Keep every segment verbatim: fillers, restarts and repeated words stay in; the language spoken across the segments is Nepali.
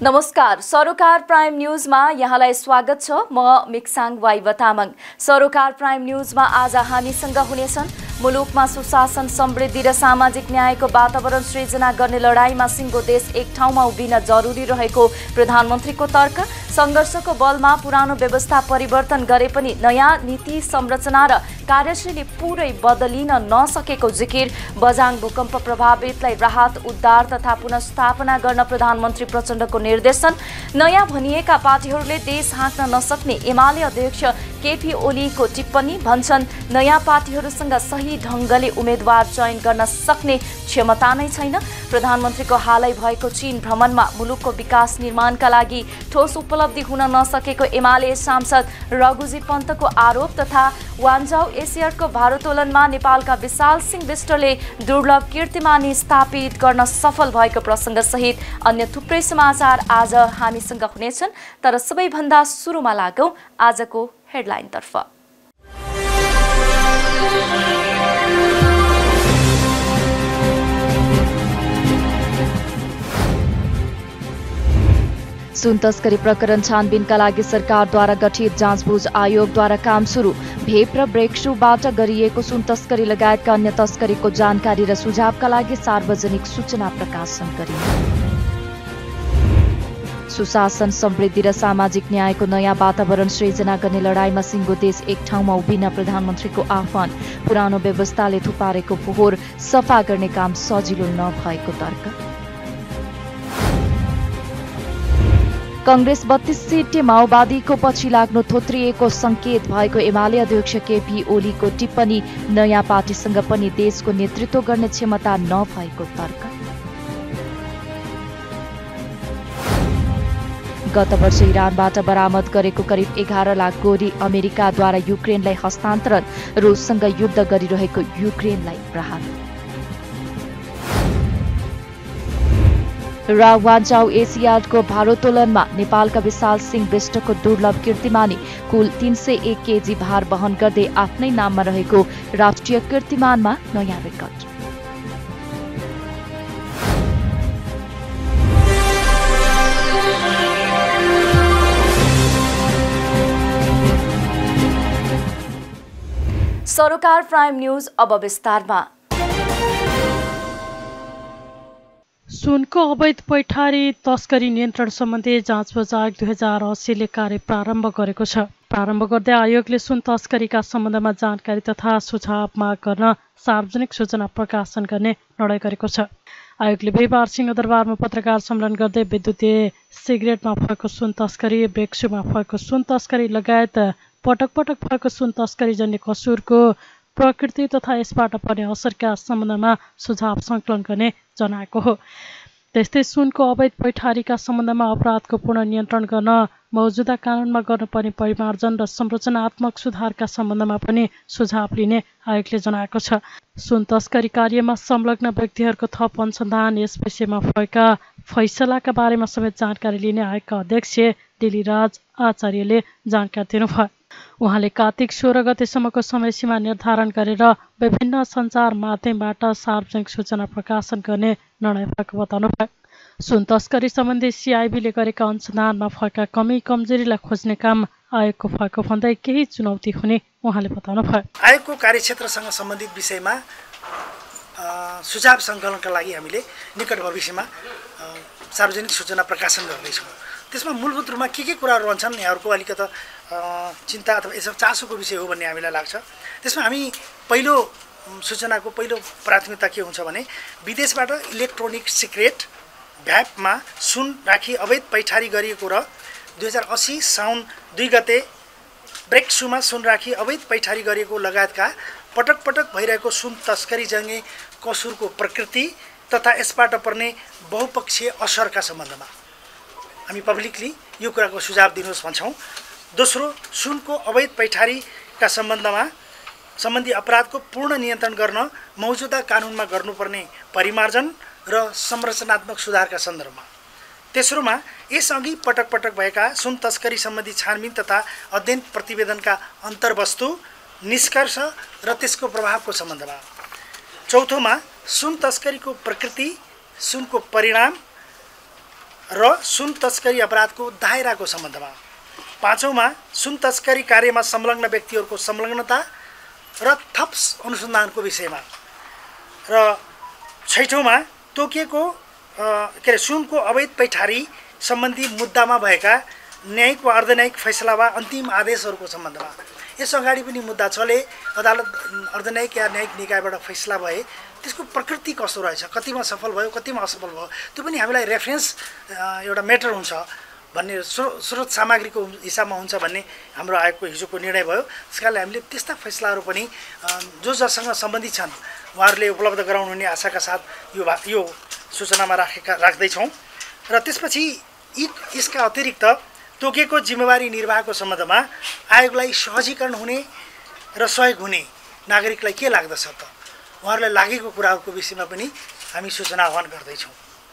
नमस्कार, सरोकार प्राइम न्यूजमा यहाँलाई स्वागत छ। म मिक्साङ वाइवा तामाङ। सरोकार प्राइम न्यूजमा आज हामीसँग हुनेछन् मुलुकमा सुशासन, समृद्धि र सामाजिक न्यायको वातावरण सृजना गर्ने लडाईँमा सिङ्गो देश एक ठाउँमा उभिन जरुरी रहेको प्रधानमन्त्रीको तर्क, संघर्षको बलमा पुरानो व्यवस्था परिवर्तन गरे पनि नयाँ नीति संरचना र कार्यशैली पुरै बदलिन नसकेको जिकिर, बझाङ भूकम्प प्रभावितलाई राहत, उद्धार तथा पुनर्स्थापना गर्न प्रधानमन्त्री प्रचण्डको निर्देशन, नयाँ भनिएका पार्टीहरूले देश हाँक्न नसक्ने एमाले अध्यक्ष केपी ओलीको टिप्पणी, भन्छन् नयाँ पार्टीहरूसँग सही ढङ्गले उम्मेद्वार चयन गर्न सक्ने क्षमता नै छैन। प्रधानमन्त्रीको हालै भएको चीन भ्रमणमा मुलुकको विकास निर्माणका लागि ठोस उपलब्धि हुन नसकेको एमाले सांसद रघुजी पन्तको आरोप तथा वान्जाउ एसियाडको भारोत्तोलनमा नेपालका विशाल सिंह विष्टले दुर्लभ कीर्तिमानी स्थापित गर्न सफल भएको प्रसङ्ग सहित अन्य थुप्रै समाचार आज हामीसँग हुनेछन्। तर सबैभन्दा सुरुमा लागौं आजको हेडलाइनतर्फ। सुन तस्करी प्रकरण छानबिनका लागि सरकारद्वारा गठित जाँचबुझ आयोगद्वारा काम सुरु। भेप र ब्रेकशुबाट गरिएको सुन तस्करी लगायतका अन्य तस्करीको जानकारी र सुझावका लागि सार्वजनिक सूचना प्रकाशन गरियो। सुशासन, समृद्धि र सामाजिक न्यायको नयाँ वातावरण सृजना गर्ने लडाईँमा सिङ्गो देश एक ठाउँमा उभिन प्रधानमन्त्रीको आह्वान, पुरानो व्यवस्थाले थुपारेको फोहोर सफा गर्ने काम सजिलो नभएको तर्क। कंग्रेस बत्तीस सिटे माओवादीको पछि लाग्नु थोत्रिएको संकेत भएको एमाले अध्यक्ष केपी ओलीको टिप्पणी, नयाँ पार्टीसँग पनि देशको नेतृत्व गर्ने क्षमता नभएको तर्क। गत वर्ष इरानबाट बरामद गरेको करिब एघार लाख गोली अमेरिकाद्वारा युक्रेनलाई हस्तान्तरण, रुससँग युद्ध गरिरहेको युक्रेनलाई राहत। र वान्जाउ एसियाडको भारोत्तोलनमा नेपालका विशाल सिंह विष्टको दुर्लभ कीर्तिमानी, कुल तीन सय एक केजी भार वहन गर्दै आफ्नै नाममा रहेको राष्ट्रिय कीर्तिमानमा नयाँ रेकर्ड। सरोकार प्राइम न्यूज अब विस्तारमा। सुनको अवैध पैठारी तस्करी नियन्त्रण सम्बन्धी जाँचबुझ आयोग दुई हजार अस्सीले कार्य प्रारम्भ गरेको छ। प्रारम्भ गर्दै आयोगले सुन तस्करीका सम्बन्धमा जानकारी तथा सुझाव माग गर्न सार्वजनिक सूचना प्रकाशन गर्ने निर्णय गरेको छ। आयोगले बिहिबार सिंहदरबारमा पत्रकार सम्मेलन गर्दै विद्युतीय सिगरेटमा भएको सुन तस्करी, बेक्सुमा भएको सुन तस्करी लगायत पटक पटक भएको सुन तस्करी जन्य कसुरको प्रकृति तथा यसबाट पर्ने असरका सम्बन्धमा सुझाव सङ्कलन गर्ने जनाएको हो। त्यस्तै सुनको अवैध पैठारीका सम्बन्धमा अपराधको पूर्ण नियन्त्रण गर्न मौजुदा कानुनमा गर्नुपर्ने परिमार्जन र संरचनात्मक सुधारका सम्बन्धमा पनि सुझाव लिने आयोगले जनाएको छ। सुन तस्करी कार्यमा संलग्न व्यक्तिहरूको थप अनुसन्धान, यस विषयमा भएका फैसलाका बारेमा समेत जानकारी लिने आयोगका अध्यक्ष दिलीराज आचार्यले जानकारी दिनुभयो। उहाँले कार्तिक सोह्र गतेसम्मको समयसीमा निर्धारण गरेर विभिन्न सञ्चार माध्यमबाट सार्वजनिक सूचना प्रकाशन गर्ने निर्णय भएको बताउनुभयो। सुन तस्करी सम्बन्धी सिआइबीले गरेका अनुसन्धानमा भएका कमी कमजोरीलाई खोज्ने काम आयोगको भएको भन्दै केही चुनौती हुने उहाँले बताउनुभयो। आयोगको कार्यक्षेत्रसँग सम्बन्धित विषयमा सुझाव सङ्कलनका लागि हामीले निकट भविष्यमा सार्वजनिक सूचना प्रकाशन गर्दैछौँ। त्यसमा मूलभूत रूपमा के के कुराहरू रहन्छन् यहाँहरूको अलिकति चिन्ता अथवा यसो चासोको विषय हो भन्ने हामीलाई लाग्छ। त्यसमा हामी पहिलो सूचनाको पहिलो प्राथमिकता के हुन्छ भने विदेशबाट इलेक्ट्रोनिक सिगरेट भ्यापमा सुन राखी अवैध पैठारी गरिएको र दुई हजार अस्सी साउन दुई गते ब्रेकसुमा सुन राखी अवैध पैठारी गरिएको लगायतका पटक पटक भइरहेको सुन तस्करी जन्य कसुरको प्रकृति तथा यसबाट पर्ने बहुपक्षीय असरका सम्बन्धमा हामी पब्लिकली यो कुराको सुझाव दिनुहोस् भन्छौँ। दोस्रो, सुनको अवैध पैठारीका सम्बन्धमा सम्बन्धी अपराधको पूर्ण नियन्त्रण गर्न मौजुदा कानुनमा गर्नुपर्ने परिमार्जन र संरचनात्मक सुधारका सन्दर्भमा। तेस्रोमा, यसअघि पटक पटक भएका सुन तस्करी सम्बन्धी छानबिन तथा अध्ययन प्रतिवेदनका अन्तर्वस्तु, निष्कर्ष र त्यसको प्रभावको सम्बन्धमा। चौथोमा, सुन तस्करीको प्रकृति, सुनको परिणाम र सुन तस्करी अपराधको दायराको सम्बन्धमा। पाँचौँमा सुन तस्करी कार्यमा संलग्न व्यक्तिहरूको संलग्नता र थप अनुसन्धानको विषयमा। र छैठौँमा तोकिएको के अरे सुनको अवैध पैठारी सम्बन्धी मुद्दामा भएका न्यायिक वा अर्धन्यायिक फैसला वा अन्तिम आदेशहरूको सम्बन्धमा। यस अगाडि पनि मुद्दा चले, अदालत अर्धन्यायिक या न्यायिक निकायबाट फैसला भए त्यसको प्रकृति कस्तो रहेछ, कतिमा सफल भयो कतिमा असफल भयो, त्यो पनि हामीलाई रेफरेन्स एउटा मेटर हुन्छ भन्ने स्रो स्रोत सामग्रीको हिसाबमा हुन्छ भन्ने हाम्रो आयोगको हिजोको निर्णय भयो। त्यस कारणले हामीले त्यस्ता फैसलाहरू पनि जो जसँग सम्बन्धित छन् उहाँहरूले उपलब्ध गराउनु हुने आशाका साथ यो यो सूचनामा राखेका राख्दैछौँ। र त्यसपछि यी यसका अतिरिक्त तोकेको जिम्मेवारी निर्वाहको सम्बन्धमा आयोगलाई सहजीकरण हुने र सहयोग हुने नागरिकलाई के लाग्दछ त, उहाँहरूलाई लागेको कुराहरूको विषयमा पनि हामी सूचना आह्वान गर्दैछौँ।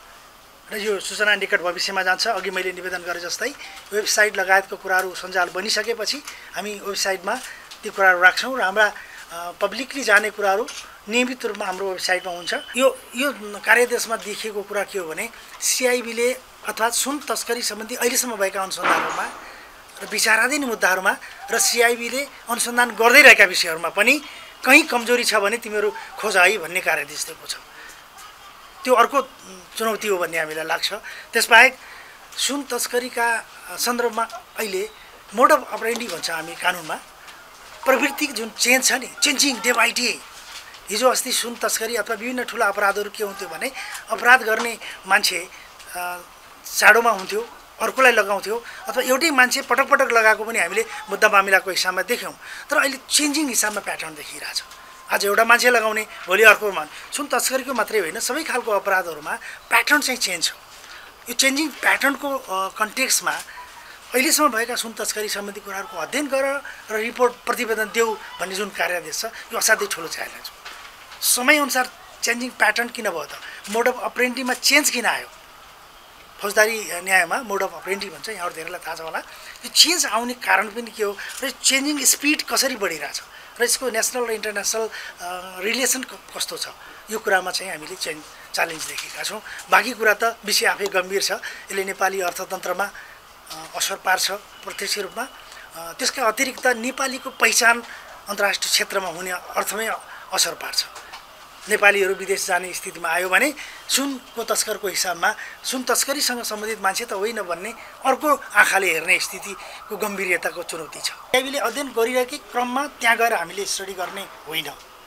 र यो सूचना निकट भविष्यमा जान्छ। अघि मैले निवेदन गरे जस्तै वेबसाइट लगायतको कुराहरू सञ्जाल बनिसकेपछि हामी वेबसाइटमा ती कुराहरू राख्छौँ र हाम्रा पब्लिकली जाने कुराहरू नियमित रूपमा हाम्रो वेबसाइटमा हुन्छ। यो यो कार्यदेशमा देखिएको कुरा के हो भने सिआइबीले अथवा सुन तस्करी सम्बन्धी अहिलेसम्म भएका अनुसन्धानहरूमा र विचाराधीन मुद्दाहरूमा र सिआइबीले अनुसन्धान गर्दैरहेका विषयहरूमा पनि कहीँ कमजोरी छ भने तिमीहरू खोज है भन्ने कार्यदेश दिएको छ। त्यो अर्को चुनौती हो भन्ने हामीलाई लाग्छ। त्यसबाहेक सुन तस्करीका सन्दर्भमा अहिले मोड अफ अपरेन्डी भन्छ हामी कानुनमा, प्रवृत्ति जुन चेन्ज छ नि, चेन्जिङ डे बाई डे। हिजो अस्ति सुन तस्करी अथवा विभिन्न ठुला अपराधहरू के हुन्थ्यो भने अपराध गर्ने मान्छे चाडोमा हुन्थ्यो, अर्कोलाई लगाउँथ्यो, अथवा एउटै मान्छे पटक पटक लगाएको पनि हामीले मुद्दा मामिलाको हिसाबमा देख्यौँ। तर अहिले चेन्जिङ हिसाबमा प्याटर्न देखिरहेछ। आज एउटा मान्छे लगाउने, भोलि अर्को मान सुन तस्करीको मात्रै होइन, सबै खालको अपराधहरूमा प्याटर्न चाहिँ चेन्ज छ। यो चेन्जिङ प्याटर्नको कन्टेक्स्टमा अहिलेसम्म भएका सुन तस्करी सम्बन्धी कुराहरूको अध्ययन गर र रिपोर्ट प्रतिवेदन देऊ भन्ने जुन कार्यादेश छ यो असाध्यै ठुलो च्यालेन्ज हो। समयअनुसार चेन्जिङ प्याटर्न किन भयो त, मोड अफ अपरेन्डीमा चेन्ज किन आयो? फौजदारी न्यायमा मोड अफ अपरेन्डी भन्छ, यहाँहरू धेरैलाई थाहा छ होला। यो चेन्ज आउने कारण पनि के हो र चेन्जिङ स्पिड कसरी बढिरहेछ र यसको नेसनल र इन्टरनेसनल रिलेसन कस्तो छ, यो कुरामा चाहिँ हामीले चेन्ज च्यालेन्ज देखेका छौँ। बाँकी कुरा त विषय आफै गम्भीर छ, यसले नेपाली अर्थतन्त्रमा असर पार्छ प्रत्यक्ष रूपमा। त्यसका अतिरिक्त नेपालीको पहिचान अन्तर्राष्ट्रिय क्षेत्रमा हुने अर्थमै असर पार्छ। नेपालीहरू विदेश जाने स्थितिमा आयो भने सुनको तस्करको हिसाबमा सुन तस्करीसँग सम्बन्धित मान्छे त होइन भन्ने अर्को आँखाले हेर्ने स्थितिको गम्भीरताको चुनौती छ। हामीले अध्ययन गरिरहेकै क्रममा त्यहाँ गएर हामीले स्टडी गर्ने होइन,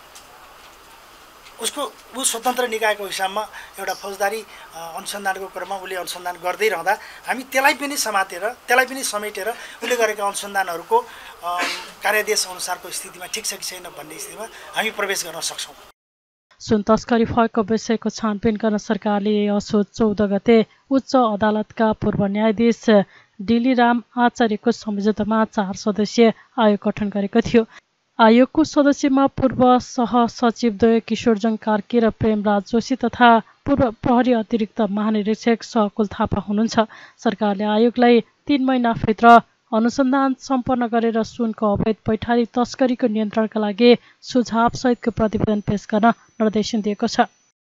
उसको ऊ स्वतन्त्र निकायको हिसाबमा एउटा फौजदारी अनुसन्धानको क्रममा उसले अनुसन्धान गर्दै रहँदा हामी त्यसलाई पनि समातेर त्यसलाई पनि समेटेर उसले गरेका अनुसन्धानहरूको कार्यादेश अनुसारको स्थितिमा ठिक छ कि छैन भन्ने स्थितिमा हामी प्रवेश गर्न सक्छौँ। सुन तस्करी भएको विषयको छानबिन गर्न सरकारले असोज चौध गते उच्च अदालतका पूर्व न्यायाधीश डिलीराम आचार्यको संयोजनामा चार सदस्यीय आयोग गठन गरेको थियो। आयोगको सदस्यमा पूर्व सहसचिवद्वय किशोरजङ कार्की र प्रेमराज जोशी तथा पूर्व प्रहरी अतिरिक्त महानिरीक्षक सहकुल थापा हुनुहुन्छ। सरकारले आयोगलाई तीन महिनाभित्र अनुसन्धान सम्पन्न गरेर सुनको अवैध पैठारी तस्करीको नियन्त्रणका लागि सुझावसहितको प्रतिवेदन पेश गर्न निर्देशन दिएको छ।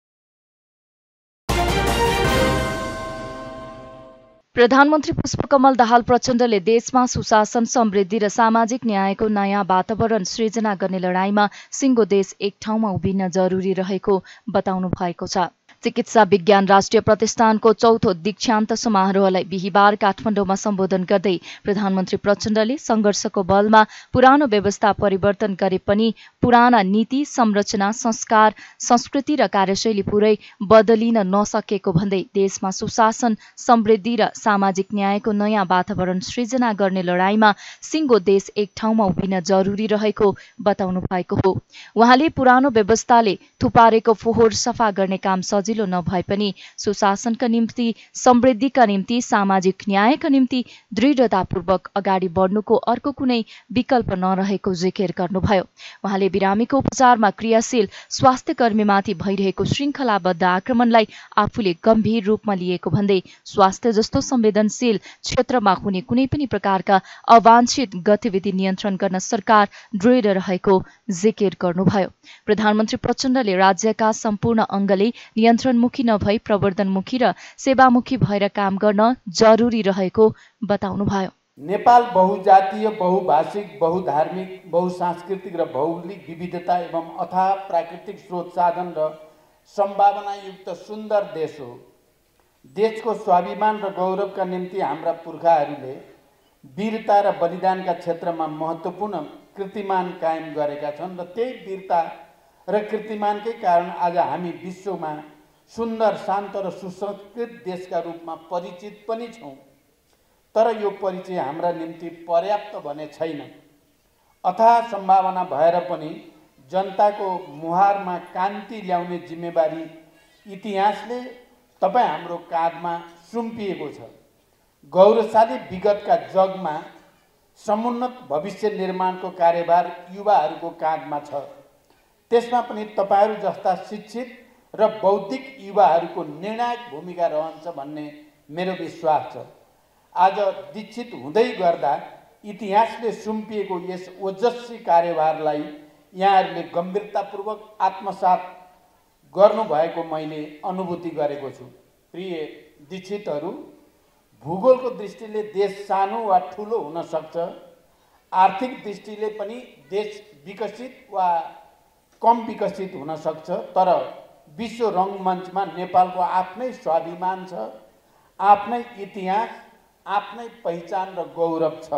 प्रधानमन्त्री पुष्पकमल दाहाल प्रचण्डले देशमा सुशासन, समृद्धि र सामाजिक न्यायको नयाँ वातावरण सृजना गर्ने लडाईँमा सिङ्गो देश एक ठाउँमा उभिन जरुरी रहेको बताउनु भएको छ। चिकित्सा विज्ञान राष्ट्रिय प्रतिष्ठानको चौथो दीक्षान्त समारोहलाई बिहिबार काठमाडौँमा सम्बोधन गर्दै प्रधानमन्त्री प्रचण्डले संघर्षको बलमा पुरानो व्यवस्था परिवर्तन गरे पनि पुराना नीति, संरचना, संस्कार, संस्कृति र कार्यशैली पुरै बदलिन नसकेको भन्दै देशमा सुशासन, समृद्धि र सामाजिक न्यायको नयाँ वातावरण सृजना गर्ने लडाईँमा सिङ्गो देश एक ठाउँमा उभिन जरुरी रहेको बताउनु भएको हो। उहाँले पुरानो व्यवस्थाले थुपारेको फोहोर सफा गर्ने काम सजिलो नभए पनि सुशासनका निम्ति, समृद्धिका निम्ति, सामाजिक न्यायका निम्ति दृढतापूर्वक अगाडि बढ्नुको अर्को कुनै विकल्प नरहेको जिकिर गर्नुभयो। उहाँले बिरामीको उपचारमा क्रियाशील स्वास्थ्य कर्मीमाथि भइरहेको श्रृङ्खलाबद्ध आक्रमणलाई आफूले गम्भीर रूपमा लिएको भन्दै स्वास्थ्य जस्तो संवेदनशील क्षेत्रमा हुने कुनै पनि प्रकारका अवांछित गतिविधि नियन्त्रण गर्न सरकार दृढ रहेको जिकिर गर्नुभयो। प्रधानमन्त्री प्रचण्डले राज्यका सम्पूर्ण अङ्गले नियन्त्रण नियन्त्रणमुखी नभई प्रवर्धनमुखी र सेवामुखी भएर काम गर्न जरुरी रहेको बताउनुभयो। नेपाल बहुजातीय, बहुभाषिक, बहुधार्मिक, बहुसांस्कृतिक र भौगोलिक विविधता एवं अथाह प्राकृतिक स्रोत साधन र सम्भावनायुक्त सुन्दर देश हो। देशको स्वाभिमान र गौरवका निम्ति हाम्रा पुर्खाहरूले वीरता र बलिदानका क्षेत्रमा महत्त्वपूर्ण कीर्तिमान कायम गरेका छन् र त्यही वीरता र कीर्तिमानकै कारण आज हामी विश्वमा सुन्दर, शान्त र सुसंस्कृत देशका रूपमा परिचित पनि छौँ। तर यो परिचय हाम्रा निम्ति पर्याप्त भने छैन। अथाह सम्भावना भएर पनि जनताको मुहारमा कान्ति ल्याउने जिम्मेवारी इतिहासले तपाईँ हाम्रो काँधमा सुम्पिएको छ। गौरवशाली विगतका जगमा समुन्नत भविष्य निर्माणको कार्यभार युवाहरूको काँधमा छ। त्यसमा पनि तपाईँहरू जस्ता शिक्षित र बौद्धिक युवाहरूको निर्णायक भूमिका रहन्छ भन्ने मेरो विश्वास छ। आज दीक्षित हुँदै गर्दा इतिहासले सुम्पिएको यस ओजस्वी कार्यभारलाई यहाँहरूले गम्भीरतापूर्वक आत्मसात गर्नुभएको मैले अनुभूति गरेको छु। प्रिय दीक्षितहरू, भूगोलको दृष्टिले देश सानो वा ठुलो हुन सक्छ। आर्थिक दृष्टिले पनि देश विकसित वा कम विकसित हुन सक्छ। तर विश्व रङ्गमञ्चमा नेपालको आफ्नै स्वाभिमान छ, आफ्नै इतिहास, आफ्नै पहिचान र गौरव छ।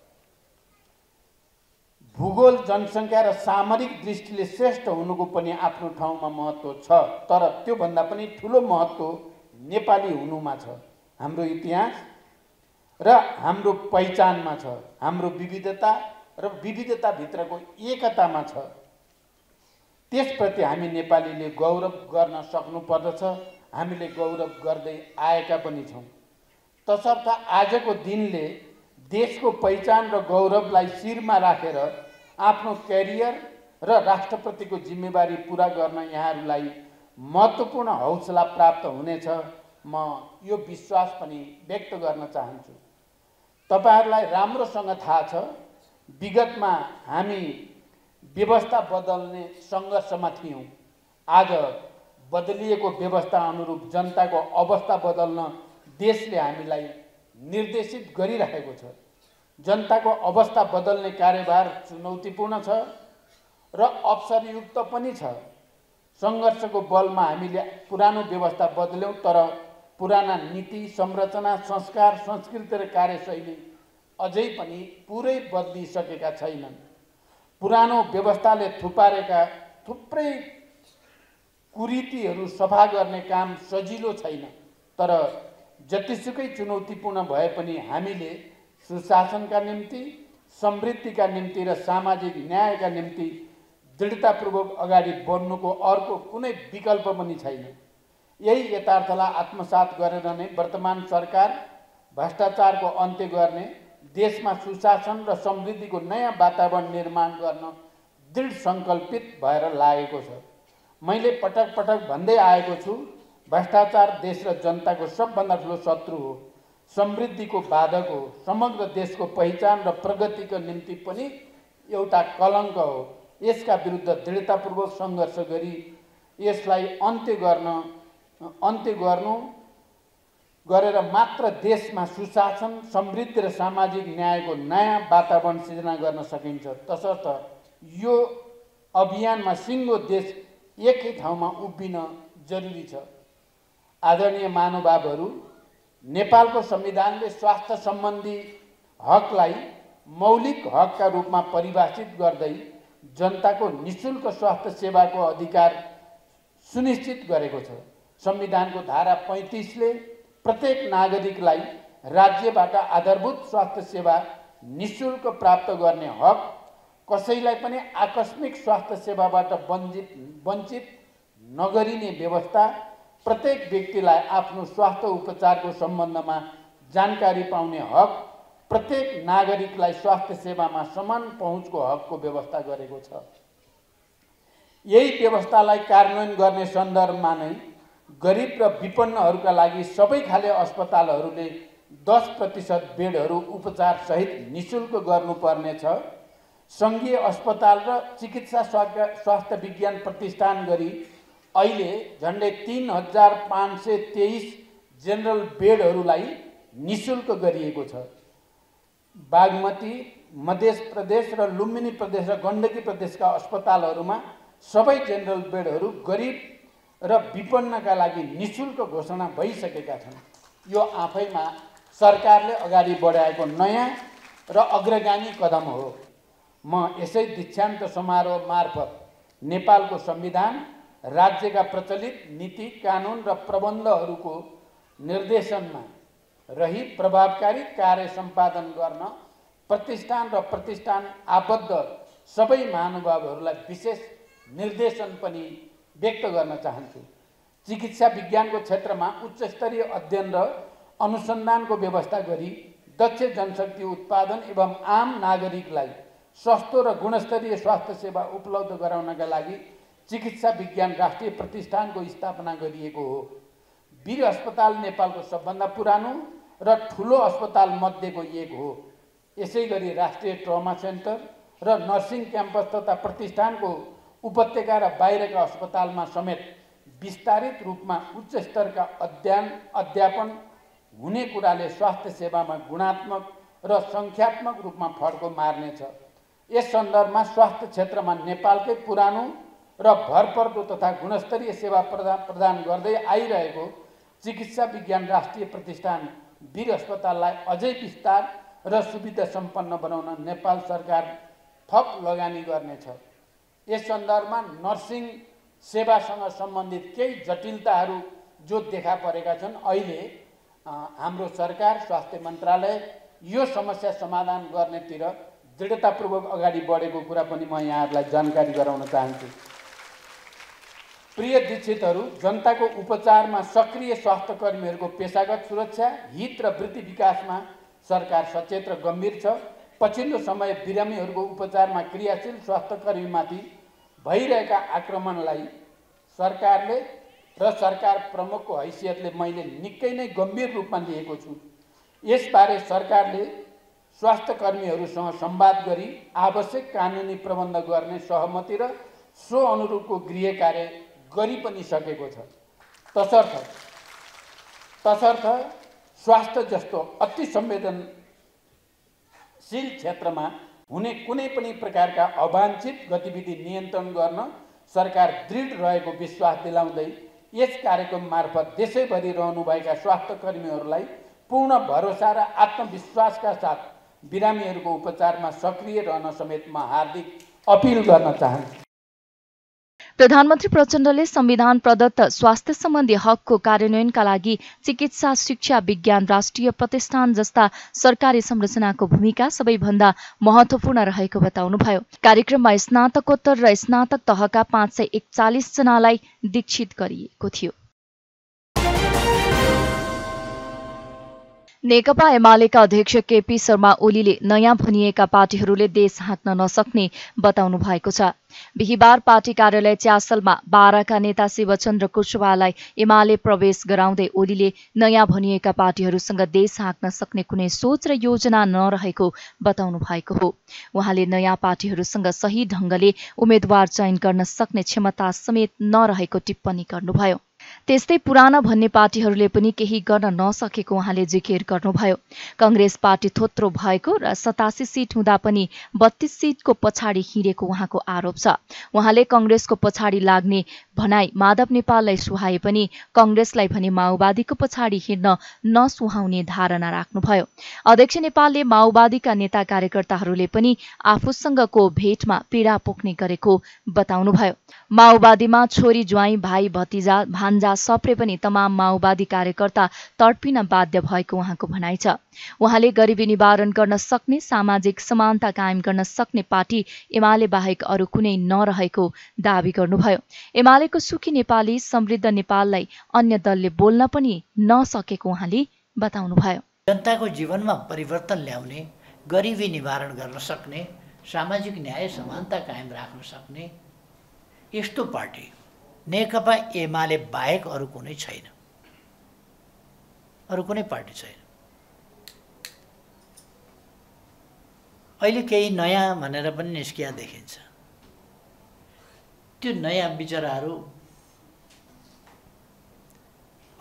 भूगोल, जनसङ्ख्या र सामरिक दृष्टिले श्रेष्ठ हुनुको पनि आफ्नो ठाउँमा महत्त्व छ। तर त्योभन्दा पनि ठुलो महत्त्व नेपाली हुनुमा छ। हाम्रो इतिहास र हाम्रो पहिचानमा छ, हाम्रो विविधता र विविधताभित्रको एकतामा छ। त्यसप्रति हामी नेपालीले गौरव गर्न सक्नुपर्दछ। हामीले गौरव गर्दै आएका पनि छौँ। तसर्थ आजको दिनले देशको पहिचान र गौरवलाई शिरमा राखेर आफ्नो क्यारियर र राष्ट्रप्रतिको जिम्मेवारी पुरा गर्न यहाँहरूलाई महत्त्वपूर्ण हौसला प्राप्त हुनेछ। म यो विश्वास पनि व्यक्त गर्न चाहन्छु। तपाईहरूलाई राम्रोसँग थाहा छ, विगतमा हामी व्यवस्था बदल्ने सङ्घर्षमा थियौँ। आज बदलिएको व्यवस्था अनुरूप जनताको अवस्था बदल्न देशले हामीलाई निर्देशित गरिरहेको छ। जनताको अवस्था बदल्ने कार्यभार चुनौतीपूर्ण छ र अवसरयुक्त पनि छ। सङ्घर्षको बलमा हामीले पुरानो व्यवस्था बदल्यौँ, तर पुराना नीति, संरचना, संस्कार, संस्कृति र कार्यशैली अझै पनि पुरै बदलिसकेका छैनन्। पुरानो व्यवस्थाले थुपारेका थुप्रै कुरीतिहरू सफा गर्ने काम सजिलो छैन। तर जतिसुकै चुनौतीपूर्ण भए पनि हामीले सुशासनका निम्ति, समृद्धिका निम्ति र सामाजिक न्यायका निम्ति दृढतापूर्वक अगाडि बढ्नुको अर्को कुनै विकल्प पनि छैन। यही यथार्थलाई आत्मसात गरेर नै वर्तमान सरकार भ्रष्टाचारको अन्त्य गर्ने, देशमा सुशासन र समृद्धिको नयाँ वातावरण निर्माण गर्न दृढ सङ्कल्पित भएर लागेको छ। मैले पटक पटक भन्दै आएको छु, भ्रष्टाचार देश र जनताको सबभन्दा ठुलो शत्रु हो, समृद्धिको बाधक हो, समग्र देशको पहिचान र प्रगतिको निम्ति पनि एउटा कलङ्क हो। यसका विरुद्ध दृढतापूर्वक सङ्घर्ष गरी यसलाई अन्त्य गर्न अन्त्य गर्नु गरेर मात्र देशमा सुशासन, समृद्धि र सामाजिक न्यायको नयाँ वातावरण सिर्जना गर्न सकिन्छ। तसर्थ यो अभियानमा सिङ्गो देश एकै ठाउँमा उभिन जरुरी छ। आदरणीय महानुभावहरू, नेपालको संविधानले स्वास्थ्य सम्बन्धी हकलाई मौलिक हकका रूपमा परिभाषित गर्दै जनताको निःशुल्क स्वास्थ्य सेवाको अधिकार सुनिश्चित गरेको छ। संविधानको धारा पैँतिसले प्रत्येक नागरिकलाई राज्यबाट आधारभूत स्वास्थ्य सेवा निःशुल्क प्राप्त गर्ने हक, कसैलाई पनि आकस्मिक स्वास्थ्य सेवाबाट वञ्चित वञ्चित नगरिने व्यवस्था, प्रत्येक व्यक्तिलाई आफ्नो स्वास्थ्य उपचारको सम्बन्धमा जानकारी पाउने हक, प्रत्येक नागरिकलाई स्वास्थ्य सेवामा समान पहुँचको हकको व्यवस्था गरेको छ। यही व्यवस्थालाई कार्यान्वयन गर्ने सन्दर्भमा नै गरिब र विपन्नहरूका लागि सबै खाले अस्पतालहरूले दस प्रतिशत बेडहरू उपचार सहित निःशुल्क गर्नुपर्नेछ। सङ्घीय अस्पताल र चिकित्सा स्वास्थ्य विज्ञान प्रतिष्ठान गरी अहिले झन्डै तीन हजार पाँच सय तेइस जेनरल बेडहरूलाई निःशुल्क गरिएको छ। बागमती, मध्य प्रदेश र लुम्बिनी प्रदेश र गण्डकी प्रदेशका अस्पतालहरूमा सबै जेनरल बेडहरू गरिब र विपन्नका लागि निःशुल्क घोषणा भइसकेका छन्। यो आफैमा सरकारले अगाडि बढाएको नयाँ र अग्रगामी कदम हो। म यसै दीक्षान्त समारोह मार्फत नेपालको संविधान, राज्यका प्रचलित नीति, कानुन र प्रबन्धहरूको निर्देशनमा रही प्रभावकारी कार्य सम्पादन गर्न प्रतिष्ठान र प्रतिष्ठान आबद्ध सबै महानुभावहरूलाई विशेष निर्देशन पनि व्यक्त गर्न चाहन्छु। चिकित्सा विज्ञानको क्षेत्रमा उच्च स्तरीय अध्ययन र अनुसन्धानको व्यवस्था गरी दक्ष जनशक्ति उत्पादन एवं आम नागरिकलाई सस्तो र गुणस्तरीय स्वास्थ्य सेवा उपलब्ध गराउनका लागि चिकित्सा विज्ञान राष्ट्रिय प्रतिष्ठानको स्थापना गरिएको हो। वीर अस्पताल नेपालको सबभन्दा पुरानो र ठुलो अस्पताल मध्येको एक हो। यसै गरी राष्ट्रिय ट्रमा सेन्टर र नर्सिङ क्याम्पस तथा प्रतिष्ठानको उपत्यका र बाहिरका अस्पतालमा समेत विस्तारित रूपमा उच्च स्तरका अध्ययन अध्यापन हुने कुराले स्वास्थ्य सेवामा गुणात्मक र सङ्ख्यात्मक रूपमा फड्को मार्नेछ। यस सन्दर्भमा स्वास्थ्य क्षेत्रमा नेपालकै पुरानो र भरपर्दो तथा गुणस्तरीय सेवा प्रदान प्रदान गर्दै आइरहेको चिकित्सा विज्ञान राष्ट्रिय प्रतिष्ठान वीर अस्पताललाई अझै विस्तार र सुविधा सम्पन्न बनाउन नेपाल सरकार थप लगानी गर्नेछ। यस सन्दर्भमा नर्सिङ सेवासँग सम्बन्धित केही जटिलताहरू जो देखा परेका छन्, अहिले हाम्रो सरकार स्वास्थ्य मन्त्रालय यो समस्या समाधान गर्नेतिर दृढतापूर्वक अगाडि बढेको कुरा पनि म यहाँहरूलाई जानकारी गराउन चाहन्छु। प्रिय दीक्षितहरू, जनताको उपचारमा सक्रिय स्वास्थ्य कर्मीहरूको पेशागत सुरक्षा, हित र वृत्ति विकासमा सरकार सचेत र गम्भीर छ। पछिल्लो समय बिरामीहरूको उपचारमा क्रियाशील स्वास्थ्य कर्मीमाथि भइरहेका आक्रमणलाई सरकारले र सरकार प्रमुखको हैसियतले मैले निकै नै गम्भीर रूपमा लिएको छु। यसबारे सरकारले स्वास्थ्य कर्मीहरूसँग संवाद गरी आवश्यक कानुनी प्रबन्ध गर्ने सहमति र सो अनुरूपको गृह कार्य गरी पनि सकेको छ। तसर्थ तसर्थ स्वास्थ्य जस्तो अति संवेदनशील क्षेत्रमा हुने कुनै पनि प्रकारका अवांछित गतिविधि नियन्त्रण गर्न सरकार दृढ रहेको विश्वास दिलाउँदै यस कार्यक्रम मार्फत देशैभरि रहनुभएका स्वास्थ्य कर्मीहरूलाई पूर्ण भरोसा र आत्मविश्वासका साथ बिरामीहरूको उपचारमा सक्रिय रहन समेत म हार्दिक अपिल गर्न चाहन्छु। प्रधानमन्त्री प्रचण्डले संविधान प्रदत्त स्वास्थ्य सम्बन्धी हकको कार्यान्वयनका लागि चिकित्सा शिक्षा विज्ञान राष्ट्रिय प्रतिष्ठान जस्ता सरकारी संरचनाको भूमिका सबैभन्दा महत्वपूर्ण रहेको बताउनुभयो। कार्यक्रममा स्नातकोत्तर र स्नातक तहका पाँच सय एकचालिस जनालाई दीक्षित गरिएको थियो। नेकपा एमालेका अध्यक्ष केपी शर्मा ओलीले नयाँ भनिएका पार्टीहरूले देश हाँक्न नसक्ने बताउनु भएको छ। बिहिबार पार्टी कार्यालय च्यासलमा बाह्रका नेता शिवचन्द्र कुशवाहालाई एमाले प्रवेश गराउँदै ओलीले नयाँ भनिएका पार्टीहरूसँग देश हाँक्न सक्ने कुनै सोच र योजना नरहेको बताउनु भएको हो। उहाँले नयाँ पार्टीहरूसँग सही ढंगले उम्मेद्वार चयन गर्न सक्ने क्षमता समेत नरहेको टिप्पणी गर्नुभयो। त्यस्तै पुराना भन्ने पार्टीहरूले पनि केही गर्न नसकेको उहाँले जिकिर गर्नुभयो। कांग्रेस पार्टी थोत्रो भएको र सतासी सीट हुँदा पनि बत्तीस सीटको पछाडि हिँडेको उहाँको आरोप छ। उहाँले कांग्रेसको पछाडि लाग्ने भनाई माधव नेपाललाई सुहाए पनि कांग्रेसलाई भने माओवादीको पछाडि हिँड्न नसुहाउने धारणा राख्नुभयो। अध्यक्ष नेपालले माओवादीका नेता कार्यकर्ताहरूले पनि आफूसँगको भेटमा पीडा पोख्ने गरेको बताउनुभयो। माओवादीमा छोरी ज्वाइँ भाइ भतिजा भान्जा सप्रे पनि तमाम माओवादी कार्यकर्ता तडपिन बाध्य भएको उहाँको भनाइ छ। उहाँले गरिबी निवारण गर्न सक्ने, सामाजिक समानता कायम गर्न सक्ने पार्टी एमाले बाहेक अरू कुनै नरहेको दावी गर्नुभयो। एमालेको सुखी नेपाली समृद्ध नेपाललाई अन्य दलले बोल्न पनि नसकेको उहाँले बताउनुभयो। जनताको जीवनमा परिवर्तन ल्याउने, गरिबी निवारण गर्न सक्ने, सामाजिक न्याय समानता कायम राख्न सक्ने यस्तो पार्टी नेकपा एमाले बाहेक अरू कुनै छैन, अरू कुनै पार्टी छैन। अहिले केही नयाँ भनेर पनि निस्किया देखिन्छ। त्यो नयाँ विचारहरू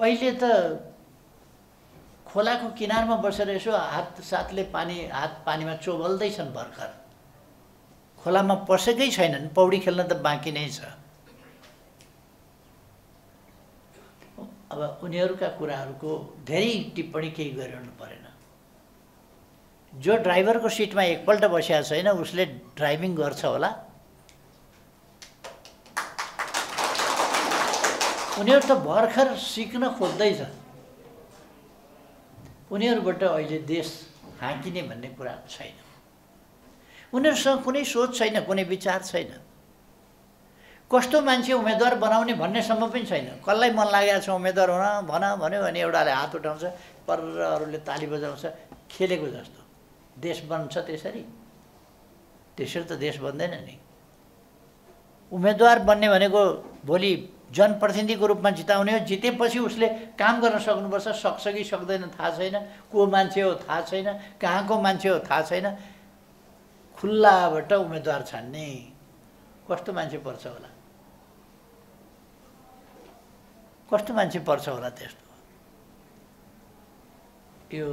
अहिले त खोलाको किनारमा बसेर यसो हात साथले पानी हात पानीमा चोबल्दैछन् भर्खर, खोलामा पसेकै छैनन्, पौडी खेल्न त बाँकी नै छ। अब उनीहरूका कुराहरूको धेरै टिप्पणी केही गरिरहनु परेन। जो ड्राइभरको सिटमा एकपल्ट बसेको छैन उसले ड्राइभिङ गर्छ होला? उनीहरू त भर्खर सिक्न खोज्दैछन्। उनीहरूबाट अहिले देश हाँकिने भन्ने कुरा छैन। उनीहरूसँग कुनै सोच छैन, कुनै विचार छैन। कस्तो मान्छे उम्मेदवार बनाउने भन्नेसम्म पनि छैन। कसलाई मन लागेको छ उम्मेदवार हुन भन भन्यो भने एउटाले हात उठाउँछ, पर अरूले ताली बजाउँछ, खेलेको जस्तो। देश बन्छ त्यसरी? त्यसरी त देश बन्दैन नि। उम्मेदवार बन्ने भनेको भोलि जनप्रतिनिधिको रूपमा जिताउने हो। जितेपछि उसले काम गर्न सक्नुपर्छ। सक्छ कि सक्दैन थाहा छैन, को मान्छे हो थाहा छैन, कहाँको मान्छे हो थाहा छैन। खुल्लाबाट उम्मेदवार छान्ने कस्तो मान्छे पर्छ होला? कस्तो मान्छे पर्छ होला त्यस्तो? यो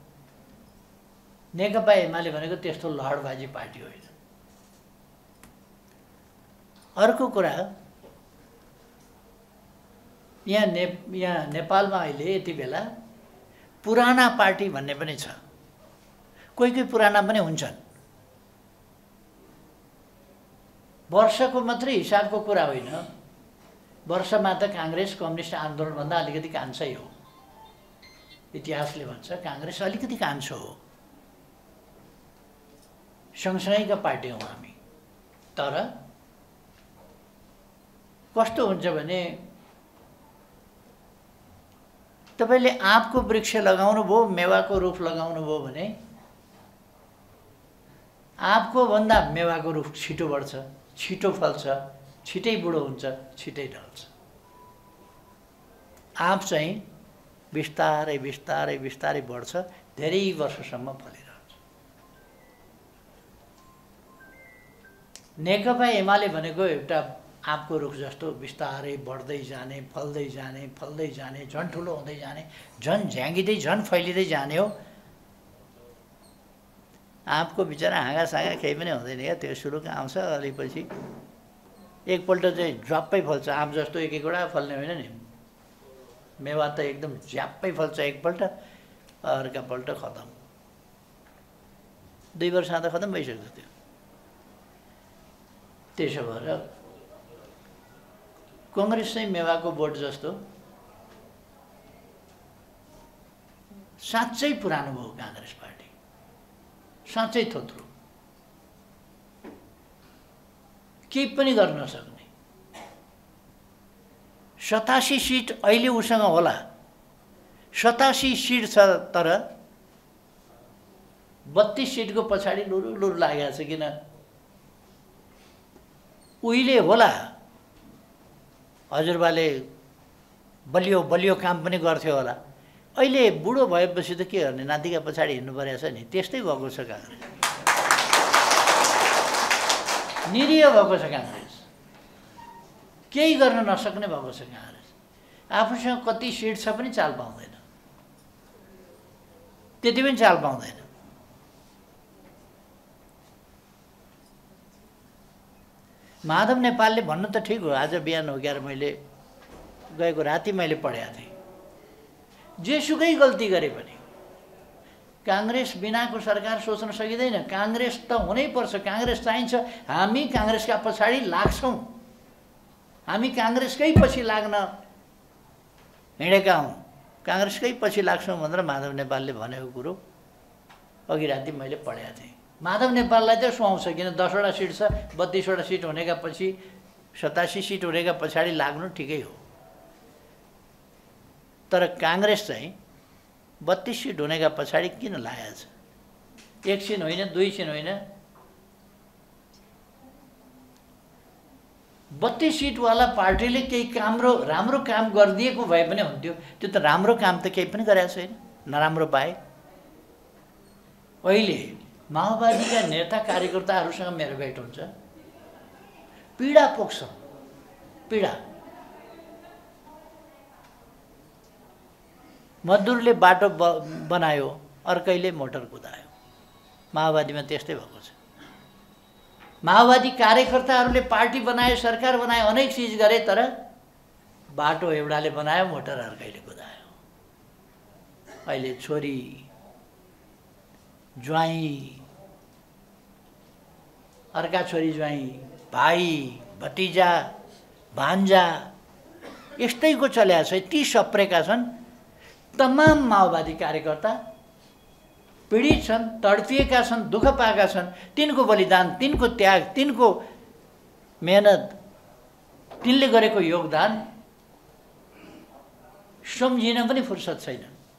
नेकपा एमाले भनेको त्यस्तो लहरबाजी पार्टी होइन। अर्को कुरा, यहाँ ने यहाँ नेपालमा अहिले यति बेला पुराना पार्टी भन्ने पनि छ। कोही कोही पुराना पनि हुन्छन्। वर्षको मात्रै हिसाबको कुरा होइन। वर्षमा त काङ्ग्रेस कम्युनिस्ट आन्दोलनभन्दा अलिकति कान्छै हो। इतिहासले भन्छ काङ्ग्रेस अलिकति कान्छो हो। सँगसँगैका पार्टी हौँ हामी। तर कस्तो हुन्छ भने तपाईँले आँपको वृक्ष लगाउनु भयो, मेवाको रुख लगाउनु भयो भने आँपको भन्दा मेवाको रुख छिटो बढ्छ, छिटो फल्छ, छिटै बुढो हुन्छ, छिटै ढल्छ। आँप चाहिँ बिस्तारै बिस्तारै बिस्तारै बढ्छ, धेरै वर्षसम्म फलिरहन्छ। नेकपा एमाले भनेको एउटा आँपको रुख जस्तो बिस्तारै बढ्दै जाने, फल्दै जाने, फल्दै जाने, झन् ठुलो हुँदै जाने, झन् झ्याङ्गिँदै झन् फैलिँदै जाने हो। आँपको बिचरा हाँगासाँगा केही पनि हुँदैन क्या। त्यो सुरुको आउँछ, अलिपछि एकपल्ट चाहिँ झ्वाप्पै फल्छ। आँप जस्तो एक एकवटा फल्ने होइन नि। मेवा त एकदम झ्याप्पै फल्छ एकपल्ट, अर्कापल्ट खतम। दुई वर्षमा त खतम भइसक्छ त्यो। त्यसो भएर कङ्ग्रेस चाहिँ मेवाको बोट जस्तो साँच्चै पुरानो भयो काङ्ग्रेस पार्टी, साँच्चै थोत्रो, केही पनि गर्न नसक्ने। सतासी सिट अहिले उसँग होला, सतासी सिट छ, तर बत्तीस सिटको पछाडि लुरु लुरु लागेको छ। किन? उहिले होला हजुरबाले बलियो बलियो काम पनि गर्थ्यो होला। अहिले बुढो भएपछि त के गर्ने, नातिका पछाडि हिँड्नु परेको छ नि। त्यस्तै भएको छ काङ्ग्रेस, निरीह भएको छ काङ्ग्रेस, केही गर्न नसक्ने भएको छ काङ्ग्रेस। आफूसँग कति सिट छ पनि चाल पाउँदैन, त्यति पनि चाल पाउँदैन। माधव नेपालले भन्नु त ठिक हो। आज बिहान हो क्यार, मैले गएको राति मैले पढेको थिएँ। जेसुकै गल्ती गरे पनि काङ्ग्रेस बिनाको सरकार सोच्न सकिँदैन। काङ्ग्रेस त हुनैपर्छ, काङ्ग्रेस चाहिन्छ। हामी काङ्ग्रेसका पछाडि लाग्छौँ, हामी काङ्ग्रेसकै पछि लाग्न हिँडेका हौँ, काङ्ग्रेसकै पछि लाग्छौँ भनेर माधव नेपालले भनेको कुरो अघि राति मैले पढेको थिएँ। माधव नेपाललाई चाहिँ सुहाउँछ, किन दसवटा सिट छ, बत्तिसवटा सिट हुनेका पछि, सतासी सिट हुनेका पछाडि लाग्नु ठिकै हो। तर काङ्ग्रेस चाहिँ बत्तिस सिट हुनेका पछाडि किन लागेको छ? एक सिन होइन, दुई सिन होइन, बत्तिस सिटवाला पार्टीले केही काम र राम्रो काम गरिदिएको भए पनि हुन्थ्यो। त्यो त राम्रो काम त केही पनि गरेको छैन, नराम्रो बाहेक। अहिले माओवादीका नेता कार्यकर्ताहरूसँग मेरो भेट हुन्छ, पीडा पोख्छ, पीडा। मजदुरले बाटो ब बनायो, अर्कैले मोटर कुदायो। माओवादीमा त्यस्तै भएको छ। माओवादी कार्यकर्ताहरूले पार्टी बनायो, सरकार बनायो, अनेक चिज गरे, तर बाटो एउटाले बनायो, मोटर अर्कैले कुदायो। अहिले छोरी, ज्वाइँ, अर्का छोरी ज्वाइँ, भाइ, भतिजा, भान्जा यस्तैको चल्या छ। ती सप्रेका छन्। तमाम माओवादी कार्यकर्ता पीडित छन्, तडपिएका छन्, दुःख पाएका छन्। तिनको बलिदान, तिनको त्याग, तिनको मेहनत, तिनले गरेको योगदान सम्झिन पनि फुर्सद छैन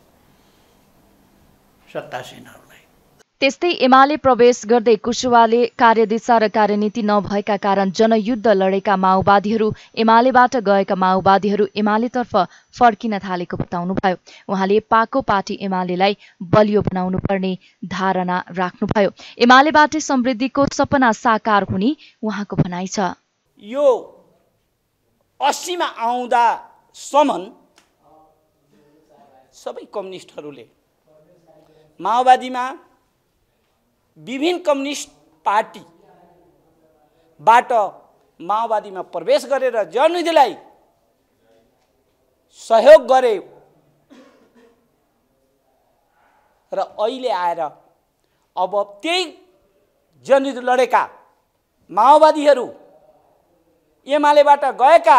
सत्तासीनहरूलाई। त्यस्तै एमाले प्रवेश गर्दै कुशवाहाले कार्यदिशा र कार्यनीति नभएका कारण जनयुद्ध लडेका माओवादीहरू एमालेबाट गएका माओवादीहरू एमालेतर्फ फर्किन थालेको बताउनुभयो। उहाँले पाको पार्टी एमालेलाई बलियो बनाउनु पर्ने धारणा राख्नुभयो। एमालेबाट समृद्धिको सपना साकार हुने उहाँको भनाइ छ। यो अस्सीमा आउँदासम्म सबै कम्युनिस्टहरूले माओवादीमा विभिन्न कम्युनिस्ट पार्टीबाट माओवादीमा प्रवेश गरेर जनयुद्धलाई सहयोग गरे र अहिले आएर अब त्यही जनयुद्ध लडेका माओवादीहरू एमालेबाट गएका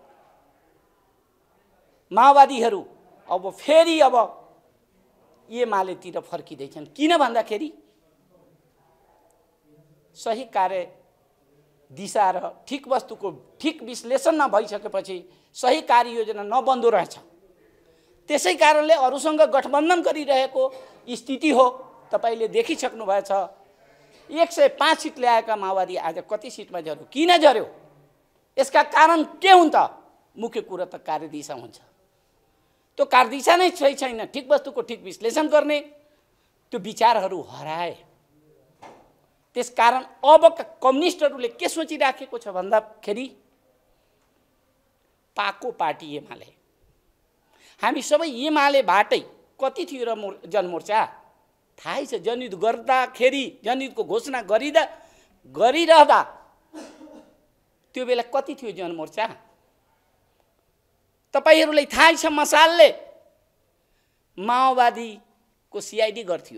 माओवादीहरू अब फेरि अब एमालेतिर फर्किँदैछन्। किन भन्दाखेरि सही कार्य दिशा र ठिक वस्तुको ठिक विश्लेषण नभइसकेपछि सही कार्ययोजना नबन्दो रहेछ। त्यसै कारणले अरूसँग गठबन्धन गरिरहेको स्थिति हो। तपाईँले देखिसक्नु भएछ एक सय पाँच सिट ल्याएका माओवादी आज कति सिटमा झर्यो? किन झर्यो? यसका कारण के हुन् त? मुख्य कुरा त कार्यदिशा हुन्छ। त्यो कार्यदिशा नै सही छैन। ठिक वस्तुको ठिक विश्लेषण गर्ने त्यो विचारहरू हराए। त्यसकारण अबका कम्युनिस्टहरूले के सोचिराखेको छ भन्दाखेरि पाको पार्टी एमाले, हामी सबै एमालेबाटै कति थियो र जनमोर्चा थाहै छ। जनयुद्ध गर्दाखेरि जनयुद्धको घोषणा गरिदा गरिरहँदा त्यो बेला कति थियो जनमोर्चा? तपाईँहरूलाई थाहै छ। मसालले माओवादीको सिआइडी गर्थ्यो।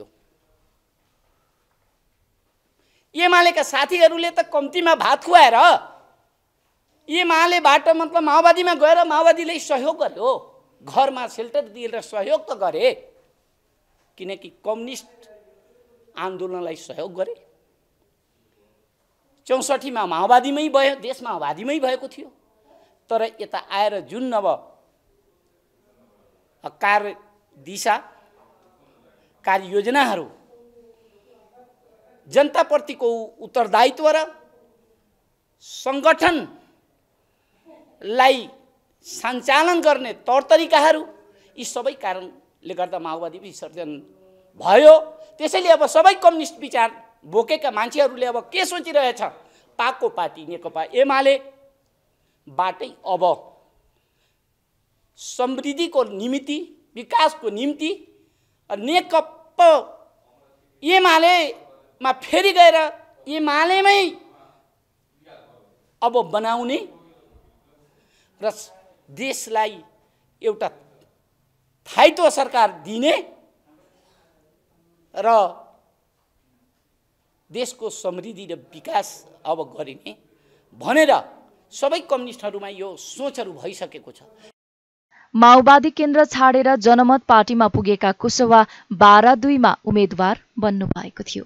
एमालेका साथीहरूले त कम्तीमा भात खुवाएर एमालेबाट मतलब माओवादीमा गएर माओवादीले सहयोग गर्यो, घरमा सेल्टर दिएर सहयोग त गरे, किनकि कम्युनिस्ट आन्दोलनलाई सहयोग गरे। चौसठीमा माओवादीमै भयो, देश माओवादीमै भएको थियो। तर यता आएर जुन अब कार्य दिशा कार्ययोजनाहरू जनताप्रतिको उत्तरदायित्व र सङ्गठनलाई सञ्चालन गर्ने तौरतरिकाहरू यी सबै कारणले गर्दा माओवादी विसर्जन भयो। त्यसैले अब सबै कम्युनिस्ट विचार बोकेका मान्छेहरूले अब के सोचिरहेछ? पाको पार्टी नेकपा एमाले बाटै अब समृद्धिको निमित्ति, विकासको निम्ति नेकपा एमालेमा फेरि गएर एमालेमै अब बनाउने र देशलाई एउटा स्थायित्व सरकार दिने र देशको समृद्धि र विकास अब गरिने भनेर सबै कम्युनिस्टहरूमा यो सोचहरू भइसकेको छ। माओवादी केन्द्र छाडेर जनमत पार्टीमा पुगेका कुशवाहा बाह्र दुईमा उम्मेद्वार बन्नु भएको थियो।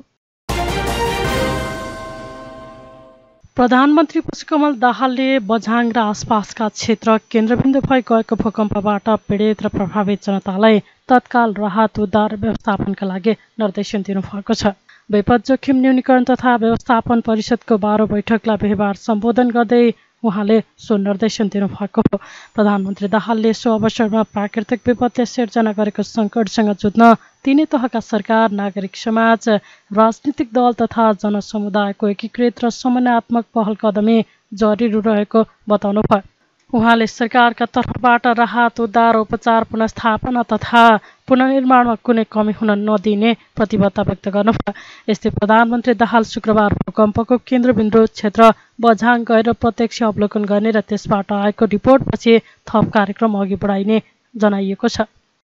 प्रधानमन्त्री पुष्पकमल दाहालले बझाङ र आसपासका क्षेत्र केन्द्रबिन्दु भई गएको भूकम्पबाट पीडित र प्रभावित जनतालाई तत्काल राहत उद्धार व्यवस्थापनका लागि निर्देशन दिनुभएको छ। विपद जोखिम न्यूनीकरण तथा व्यवस्थापन परिषदको बाह्रौं बैठकलाई बिहिबार सम्बोधन गर्दै उहाँले सो निर्देशन दिनुभएको हो। प्रधानमन्त्री दाहालले सो अवसरमा प्राकृतिक विपदले सिर्जना गरेको सङ्कटसँग जुझ्न तीनै तहका सरकार, नागरिक समाज, राजनीतिक दल तथा जनसमुदायको एकीकृत र समन्वयात्मक पहल कदमी जरुरी रहेको बताउनुभयो। उहाँले सरकारका तर्फबाट राहत उद्धार उपचार पुनर्स्थापना तथा पुनर्निर्माणमा कुनै कमी हुन नदिने प्रतिबद्धता व्यक्त गर्नुभयो। यस्तै प्रधानमन्त्री दाहाल शुक्रबार भूकम्पको केन्द्रबिन्दु क्षेत्र बझाङ गएर प्रत्यक्ष अवलोकन गर्ने र त्यसबाट आएको रिपोर्टपछि थप कार्यक्रम अघि बढाइने जनाइएको छ।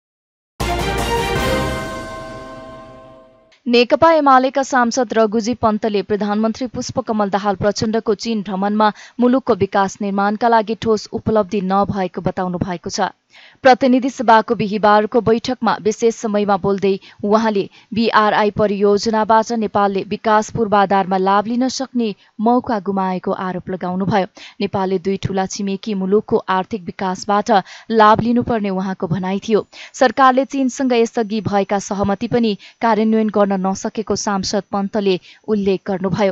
नेकपा एमालेका सांसद रघुजी पन्तले प्रधानमन्त्री पुष्पकमल दाहाल प्रचण्डको चीन भ्रमणमा मुलुकको विकास निर्माणका लागि ठोस उपलब्धि नभएको बताउनु भएको छ। प्रतिनिधि सभाको बिहिबारको बैठकमा विशेष समयमा बोल्दै उहाँले बीआरआई परियोजनाबाट नेपालले विकास पूर्वाधारमा लाभ लिन सक्ने मौका गुमाएको आरोप लगाउनुभयो। नेपालले दुई ठूला छिमेकी मुलुकको आर्थिक विकासबाट लाभ लिनुपर्ने उहाँको भनाइ थियो। सरकारले चीनसँग यसअघि भएका सहमति पनि कार्यान्वयन गर्न नसकेको सांसद पन्तले उल्लेख गर्नुभयो।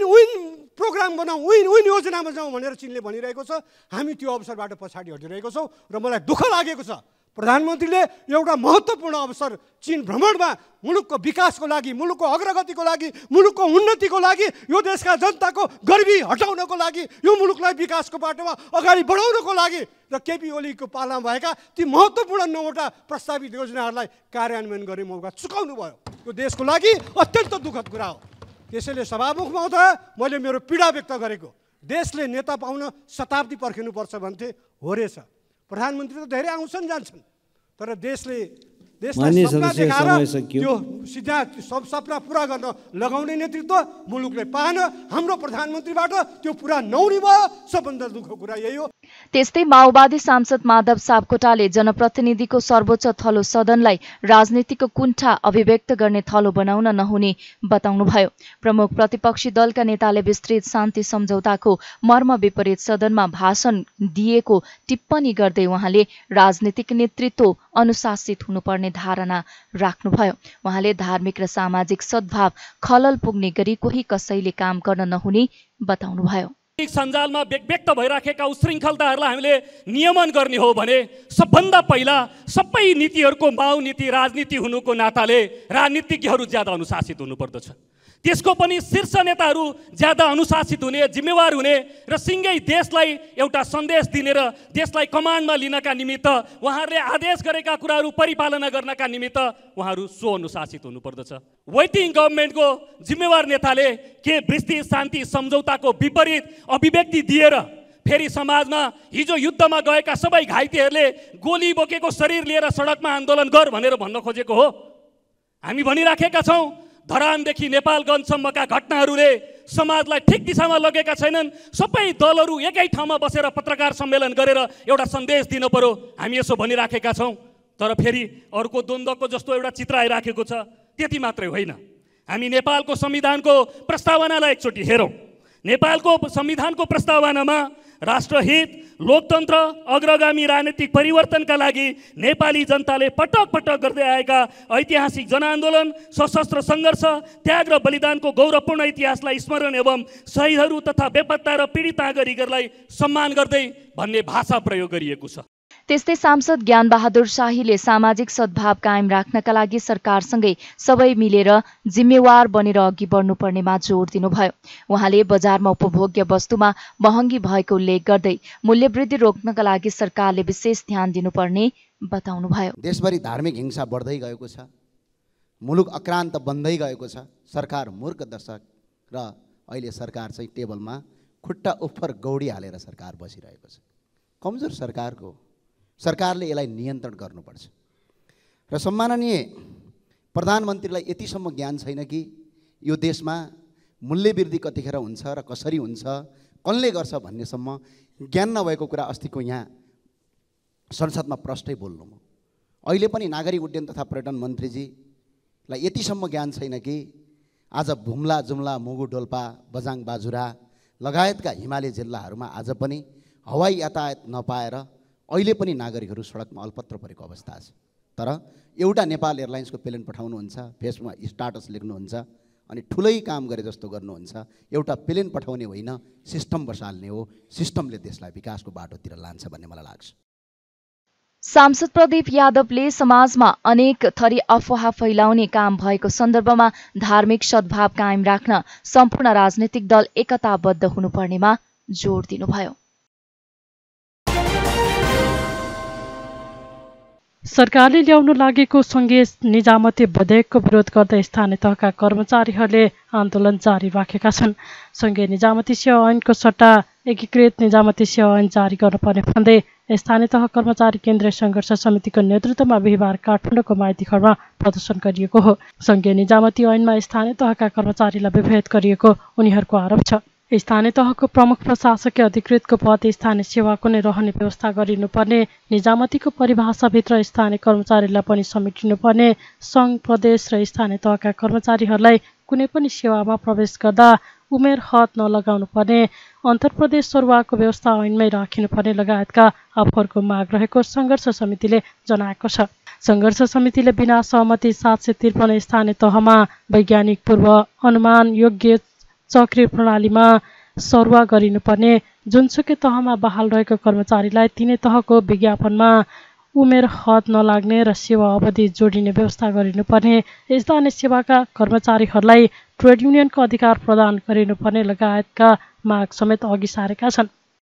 प्रोग्राम बनाऊ, विन विन योजनामा जाउँ भनेर चीनले भनिरहेको छ। हामी त्यो अवसरबाट पछाडि हटिरहेको छौँ र मलाई दुःख लागेको छ प्रधानमन्त्रीले एउटा महत्त्वपूर्ण अवसर चीन भ्रमणमा मुलुकको विकासको लागि, मुलुकको अग्रगतिको लागि, मुलुकको उन्नतिको लागि, यो देशका जनताको गरिबी हटाउनको लागि, यो मुलुकलाई विकासको बाटोमा अगाडि बढाउनको लागि र केपी ओलीको पालामा भएका ती महत्त्वपूर्ण नौवटा प्रस्तावित योजनाहरूलाई कार्यान्वयन गर्ने मौका चुकाउनु भयो। यो देशको लागि अत्यन्त दुःखद कुरा हो। त्यसैले सभामुख महोदय, मैले मेरो पीडा व्यक्त गरेको, देशले नेता पाउन शताब्दी पर्खिनुपर्छ भन्थे, हो रहेछ। प्रधानमन्त्री त धेरै आउँछन् जान्छन्, तर देशले देशलाई सपना देखाएर त्यो सिधा सब सपना पुरा गर्न लगाउने नेतृत्व मुलुकले पाएन। हाम्रो प्रधानमन्त्रीबाट त्यो पुरा नहुने भयो। सबभन्दा दुःखको कुरा यही हो। त्यस्तै माओवादी सांसद माधव सापकोटाले जनप्रतिनिधिको सर्वोच्च थलो सदनलाई राजनीतिको कुण्ठा अभिव्यक्त गर्ने थलो बनाउन नहुने बताउनुभयो। प्रमुख प्रतिपक्षी दलका नेताले विस्तृत शान्ति सम्झौताको मर्म विपरीत सदनमा भाषण दिएको टिप्पणी गर्दै उहाँले राजनीतिक नेतृत्व अनुशासित हुनुपर्ने धारणा राख्नुभयो। उहाँले धार्मिक र सामाजिक सद्भाव खलल पुग्ने गरी कोही कसैले काम गर्न नहुने बताउनुभयो। सञ्जालमा व्यक्त भइराखेका उशृङ्खलताहरूलाई हामीले नियमन गर्ने हो भने सबभन्दा पहिला सबै नीतिहरूको माउ नीति राजनीति हुनुको नाताले राजनीतिज्ञहरू ज्यादा अनुशासित हुनुपर्दछ। त्यसको पनि शीर्ष नेताहरू ज्यादा अनुशासित हुने, जिम्मेवार हुने र सिँगै देशलाई एउटा सन्देश दिने र देशलाई कमान्डमा लिनका निमित्त उहाँहरूले आदेश गरेका कुराहरू परिपालना गर्नका निमित्त उहाँहरू सो अनुशासित हुनुपर्दछ। वेटिङ गभर्मेन्टको जिम्मेवार नेताले के विस्तृत शान्ति सम्झौताको विपरीत अभिव्यक्ति दिएर फेरि समाजमा हिजो युद्धमा गएका सबै घाइतेहरूले गोली बोकेको शरीर लिएर सडकमा आन्दोलन गर भनेर भन्न खोजेको हो? हामी भनिराखेका छौँ, धरानदेखि नेपालगञ्जसम्मका घटनाहरूले समाजलाई ठिक दिशामा लगेका छैनन्। सबै दलहरू एकै ठाउँमा बसेर पत्रकार सम्मेलन गरेर एउटा सन्देश दिन पर्यो, हामी यसो भनिराखेका छौँ। तर फेरि अर्को द्वन्द्वको जस्तो एउटा चित्र आइराखेको छ। त्यति मात्रै होइन, हामी नेपालको संविधानको प्रस्तावनालाई एकचोटि हेरौँ। नेपालको संविधानको प्रस्तावनामा राष्ट्रहित, लोकतन्त्र, अग्रगामी राजनीतिक परिवर्तनका लागि नेपाली जनताले पटक पटक गर्दै आएका ऐतिहासिक जनआन्दोलन, सशस्त्र सङ्घर्ष, त्याग र बलिदानको गौरवपूर्ण इतिहासलाई स्मरण एवं शहीदहरू तथा बेपत्ता र पीडित नागरिकहरूलाई सम्मान गर्दै भन्ने भाषा प्रयोग गरिएको छ। त्यस्तै सांसद ज्ञानबहादुर शाहीले सामाजिक सद्भाव कायम राख्नका लागि सरकारसँगै सबै मिलेर जिम्मेवार बनेर अघि बढ्नुपर्नेमा जोड दिनुभयो। उहाँले बजारमा उपभोग्य वस्तुमा महँगी भएको उल्लेख गर्दै मूल्यवृद्धि रोक्नका लागि सरकारले विशेष ध्यान दिनुपर्ने बताउनुभयो। देशभरि धार्मिक हिंसा बढ्दै गएको छ, मुलुक अक्रान्त बन्दै गएको छ। सरकार मूर्ख दशक र अहिले सरकार चाहिँ टेबलमा खुट्टा उफर गौडी हालेर सरकार बसिरहेको छ। कमजोर सरकारको सरकारले यसलाई नियन्त्रण गर्नुपर्छ। र सम्माननीय प्रधानमन्त्रीलाई यतिसम्म ज्ञान छैन कि यो देशमा मूल्यवृद्धि कतिखेर हुन्छ र कसरी हुन्छ, कसले गर्छ भन्नेसम्म ज्ञान नभएको कुरा अस्तिको यहाँ संसदमा प्रष्टै बोल्नु। अहिले पनि नागरिक उड्डयन तथा पर्यटन मन्त्रीजीलाई यतिसम्म ज्ञान छैन कि आज भुम्ला, जुम्ला, मुगु, डोल्पा, बजाङ, बाजुरा लगायतका हिमाली जिल्लाहरूमा आज पनि हवाई यातायात नपाएर अहिले पनि नागरिकहरू सडकमा अल्पत्र परेको अवस्था छ। तर एउटा नेपाल एयरलाइन्सको प्लेन पठाउनुहुन्छ, फेसबुकमा स्टाटस लेख्नुहुन्छ अनि ठुलै काम गरे जस्तो गर्नुहुन्छ। एउटा प्लेन पठाउने होइन, सिस्टम बसाल्ने हो। सिस्टमले देशलाई विकासको बाटोतिर लान्छ भन्ने मलाई लाग्छ। सांसद प्रदीप यादवले समाजमा अनेक थरी अफवाह फैलाउने काम भएको सन्दर्भमा धार्मिक सद्भाव कायम राख्न सम्पूर्ण राजनीतिक दल एकताबद्ध हुनुपर्नेमा जोड दिनुभयो। सरकारले ल्याउन लागेको सङ्घीय निजामती विधेयकको विरोध गर्दै स्थानीय तहका कर्मचारीहरूले आन्दोलन जारी राखेका छन्। सङ्घीय निजामती सेवा ऐनको सट्टा एकीकृत निजामती सेवा ऐन जारी गर्नुपर्ने भन्दै स्थानीय तह कर्मचारी केन्द्रीय सङ्घर्ष समितिको नेतृत्वमा बिहिबार काठमाडौँको माइतीघरमा प्रदर्शन गरिएको हो। सङ्घीय निजामती ऐनमा स्थानीय तहका कर्मचारीलाई विभेद गरिएको उनीहरूको आरोप छ। स्थानीय तहको प्रमुख प्रशासकीय अधिकृतको पद स्थानीय सेवाको नै रहने व्यवस्था गरिनुपर्ने, निजामतीको परिभाषाभित्र स्थानीय कर्मचारीलाई पनि समेटिनुपर्ने, सङ्घ प्रदेश र स्थानीय तहका कर्मचारीहरूलाई कुनै पनि सेवामा प्रवेश गर्दा उमेर हद नलगाउनु पर्ने, अन्तर्प्रदेश सरुवाको व्यवस्था ऐनमै राखिनुपर्ने लगायतका आफूहरूको माग रहेको सङ्घर्ष समितिले जनाएको छ। सङ्घर्ष समितिले बिना सहमति सात सय त्रिपन्न स्थानीय तहमा वैज्ञानिक पूर्व अनुमान योग्य चक्री प्रणालीमा सरुवा गरिनुपर्ने, जुनसुकै तहमा बहाल रहेको कर्मचारीलाई तिनै तहको विज्ञापनमा उमेर हद नलाग्ने र सेवा अवधि जोडिने व्यवस्था गरिनुपर्ने, स्थानीय सेवाका कर्मचारीहरूलाई ट्रेड युनियनको अधिकार प्रदान गरिनुपर्ने लगायतका माग समेत अघि सारेका छन्।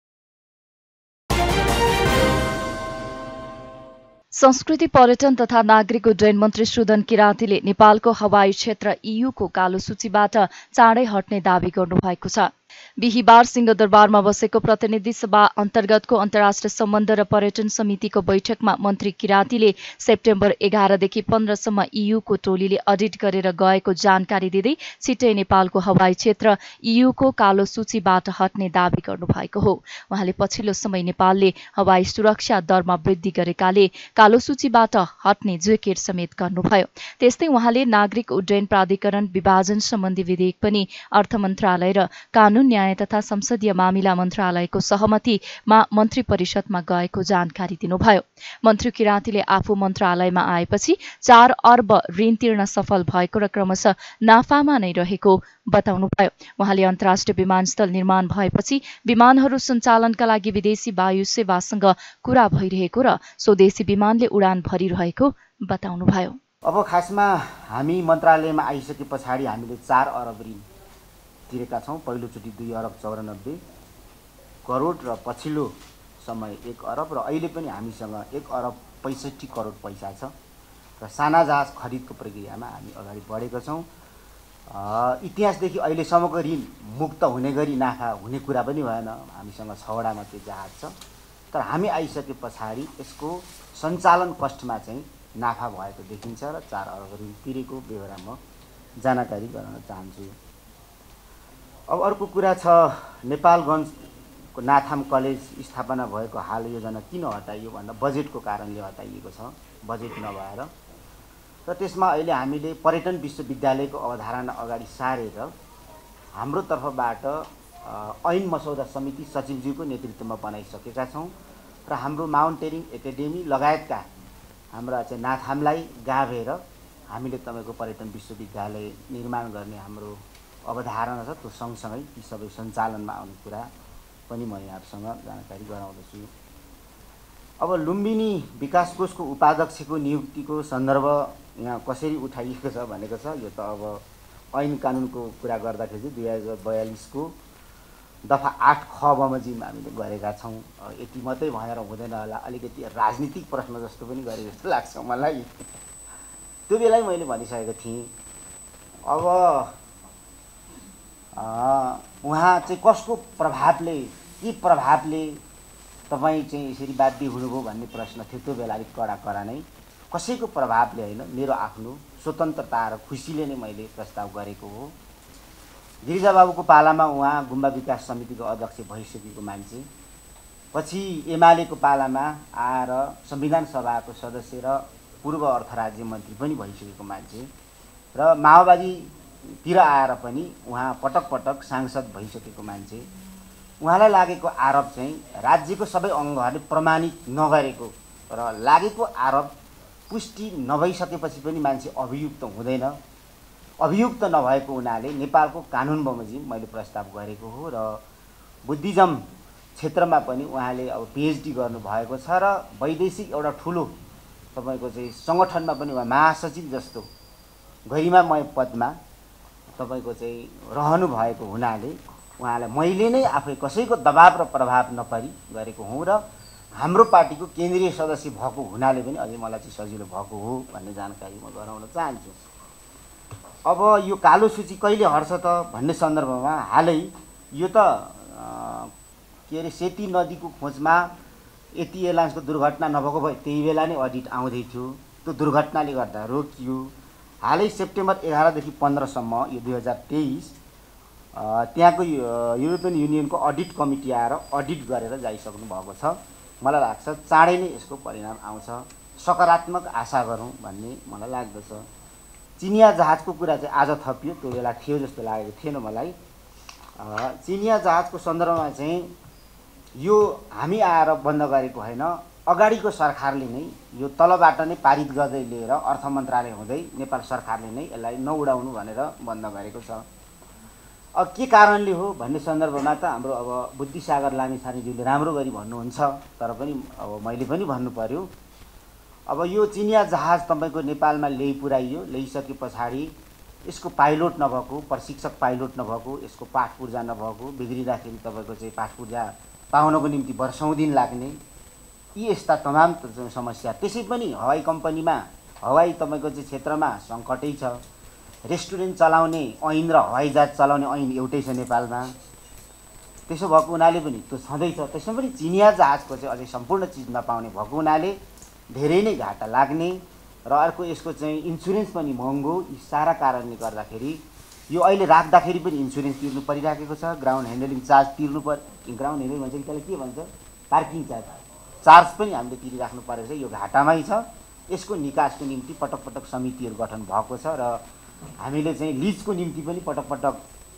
संस्कृति पर्यटन तथा नागरिक उड्डयन मन्त्री सुदन किराँतीले नेपालको हवाई क्षेत्र ईयूको कालो सूचीबाट चाँडै हट्ने दावी गर्नुभएको छ। बिहिबार सिंहदरबारमा बसेको प्रतिनिधि सभा अन्तर्गतको अन्तर्राष्ट्रिय सम्बन्ध र पर्यटन समितिको बैठकमा मन्त्री किराँतीले सेप्टेम्बर एघारदेखि पन्ध्रसम्म ईयूको टोलीले अडिट गरेर गएको जानकारी दिँदै छिट्टै नेपालको हवाई क्षेत्र ईयूको कालो सूचीबाट हट्ने दावी गर्नुभएको हो। उहाँले पछिल्लो समय नेपालले हवाई सुरक्षा दरमा वृद्धि गरेकाले कालो सूचीबाट हट्ने ज्वेकेट समेत गर्नुभयो। त्यस्तै उहाँले नागरिक उड्डयन प्राधिकरण विभाजन सम्बन्धी विधेयक पनि अर्थ मन्त्रालय र कानून न्याय तथा संसदीय मामिला मन्त्रालयको सहमतिमा मन्त्री परिषदमा गएको जानकारी दिनुभयो। मन्त्री किराँतीले आफू मन्त्रालयमा आएपछि चार अर्ब ऋण तिर्न सफल भएको र क्रमशः नाफामा नै रहेको बताउनुभयो। उहाँले अन्तर्राष्ट्रिय विमानस्थल निर्माण भएपछि विमानहरू सञ्चालनका लागि विदेशी वायु सेवासँग कुरा भइरहेको र स्वदेशी विमानले उडान भरिरहेको बताउनुभयो। अब खासमा हामी मन्त्रालयमा आइसके पछाडि हामीले चार अरब ऋण तिरेका छौँ। पहिलोचोटि दुई अरब चौरानब्बे करोड र पछिल्लो समय एक अरब र अहिले पनि हामीसँग एक अरब पैँसठी करोड पैसा छ र साना जहाज खरिदको प्रक्रियामा हामी अगाडि बढेका छौँ। इतिहासदेखि अहिलेसम्मको ऋण मुक्त हुने गरी नाफा हुने कुरा पनि भएन। हामीसँग छवटा मात्रै जहाज छ, तर हामी आइसके पछाडि यसको सञ्चालन कस्टमा चाहिँ नाफा भएको देखिन्छ र चार अरब ऋण तिरेको बेहोरा म जानकारी गराउन चाहन्छु। अब अर्को कुरा छ, नेपालगञ्जको नाथाम कलेज स्थापना भएको हाल योजना किन हटाइयो भन्दा बजेटको कारणले हटाइएको छ, बजेट नभएर। र त्यसमा अहिले हामीले पर्यटन विश्वविद्यालयको अवधारणा अगाडि सारेर हाम्रो तर्फबाट ऐन मसौदा समिति सचिवज्यूको नेतृत्वमा बनाइसकेका छौँ र हाम्रो माउन्टेरिङ एकाडेमी लगायतका हाम्रा चाहिँ नाथामलाई गाभेर हामीले तपाईँको पर्यटन विश्वविद्यालय निर्माण गर्ने हाम्रो अवधारणा छ। त्यो सँगसँगै ती सबै सञ्चालनमा आउने कुरा पनि म यहाँहरूसँग जानकारी गराउँदछु। अब लुम्बिनी विकास कोषको उपाध्यक्षको नियुक्तिको सन्दर्भ यहाँ कसरी उठाइएको छ भनेको छ। यो त अब ऐन कानुनको कुरा गर्दाखेरि चाहिँ दुई हजार बयालिसको दफा आठ ख बमोजिम हामीले गरेका छौँ। यति मात्रै भनेर हुँदैन होला, अलिकति राजनीतिक प्रश्न जस्तो पनि गरे जस्तो लाग्छ मलाई। त्यो बेला मैले भनिसकेको थिएँ अब उहाँ चाहिँ कसको प्रभावले के प्रभावले तपाईँ चाहिँ यसरी बाध्य हुनुभयो भन्ने प्रश्न थियो। त्यो बेला अलिक कडा कडा नै, कसैको प्रभावले होइन, मेरो आफ्नो स्वतन्त्रता र खुसीले नै मैले प्रस्ताव गरेको हो। गिरिजाबाबुको पालामा उहाँ गुम्बा विकास समितिको अध्यक्ष भइसकेको मान्छे, पछि एमालेको पालामा आएर संविधान सभाको सदस्य र पूर्व अर्थ राज्य मन्त्री पनि भइसकेको मान्छे र माओवादीतिर आएर पनि उहाँ पटक पटक सांसद भइसकेको मान्छे। उहाँलाई लागेको आरोप चाहिँ राज्यको सबै अङ्गहरूले प्रमाणित नगरेको र लागेको आरोप पुष्टि नभइसकेपछि पनि मान्छे अभियुक्त हुँदैन। अभियुक्त नभएको हुनाले नेपालको कानुन बमोजिम मैले प्रस्ताव गरेको हो र बुद्धिज्म क्षेत्रमा पनि उहाँले अब पिएचडी गर्नुभएको छ र वैदेशिक एउटा ठुलो तपाईँको चाहिँ सङ्गठनमा पनि उहाँ महासचिव जस्तो गरिमामय पदमा तपाईँको चाहिँ रहनु भएको हुनाले उहाँलाई मैले नै आफै कसैको दबाब र प्रभाव नपरी गरेको हुँ र हाम्रो पार्टीको केन्द्रीय सदस्य भएको हुनाले पनि अझै मलाई चाहिँ सजिलो भएको हो भन्ने जानकारी म गराउन चाहन्छु। अब यो कालो सूची कहिले हट्छ त भन्ने सन्दर्भमा हालै यो त के अरे सेती नदीको खोजमा यति एयरलाइन्सको दुर्घटना नभएको भए त्यही बेला नै अडिट आउँदै थियो, त्यो दुर्घटनाले गर्दा रोकियो। हालै सेप्टेम्बर एघारदेखि पन्ध्रसम्म यो दुई हजार तेइस त्यहाँको युरोपियन युनियनको अडिट कमिटी आएर अडिट गरेर जाइसक्नु भएको छ। मलाई लाग्छ चाँडै नै यसको परिणाम आउँछ, सकारात्मक आशा गरौँ भन्ने मलाई लाग्दछ। चिनिया जहाजको कुरा चाहिँ आज थपियो, त्यो बेला थियो जस्तो लागेको थिएन मलाई। चिनिया जहाजको सन्दर्भमा चाहिँ यो हामी आएर बन्द गरेको होइन, अगाडिको सरकारले नै यो तलबाट नै पारित गर्दै लिएर अर्थ मन्त्रालय हुँदै नेपाल सरकारले नै यसलाई नउडाउनु भनेर बन्द गरेको छ। अब के कारणले हो भन्ने सन्दर्भमा त हाम्रो अब बुद्धिसागर लामिछानेज्यूले राम्रो गरी भन्नुहुन्छ, तर पनि अब मैले पनि भन्नु पर्यो। अब यो चिनिया जहाज तपाईँको नेपालमा ल्याइ पुर्याइयो, ल्याइसके पछाडि यसको पाइलोट नभएको, प्रशिक्षक पाइलोट नभएको, यसको पाठ पूर्जा नभएको, बिग्रिँदाखेरि तपाईँको चाहिँ पाठ पूर्जा पाउनको निम्ति वर्षौँ दिन लाग्ने, यी यस्ता तमाम समस्या। त्यसै पनि हवाई कम्पनीमा हवाई तपाईँको चाहिँ क्षेत्रमा सङ्कटै छ। रेस्टुरेन्ट चलाउने ऐन र हवाईजहाज चलाउने ऐन एउटै छ नेपालमा। त्यसो भएको हुनाले पनि त्यो छँदैछ। त्यसमा पनि चिनिया जहाजको चाहिँ अझै सम्पूर्ण चिज नपाउने भएको हुनाले धेरै नै घाटा लाग्ने र अर्को यसको चाहिँ इन्सुरेन्स पनि महँगो। यी सारा कारणले गर्दाखेरि यो अहिले राख्दाखेरि पनि इन्सुरेन्स तिर्नु परिराखेको छ, ग्राउन्ड ह्यान्डलिङ चार्ज तिर्नु पर् ग्राउन्ड ह्यान्डलिङ भन्छ कि त्यसलाई के भन्छ, पार्किङ चार्ज चार्ज पनि हामीले तिरिराख्नु परेको छ। यो घाटामै छ। यसको निकासको निम्ति पटक पटक समितिहरू गठन भएको छ र हामीले चाहिँ लिजको निम्ति पनि पटक पटक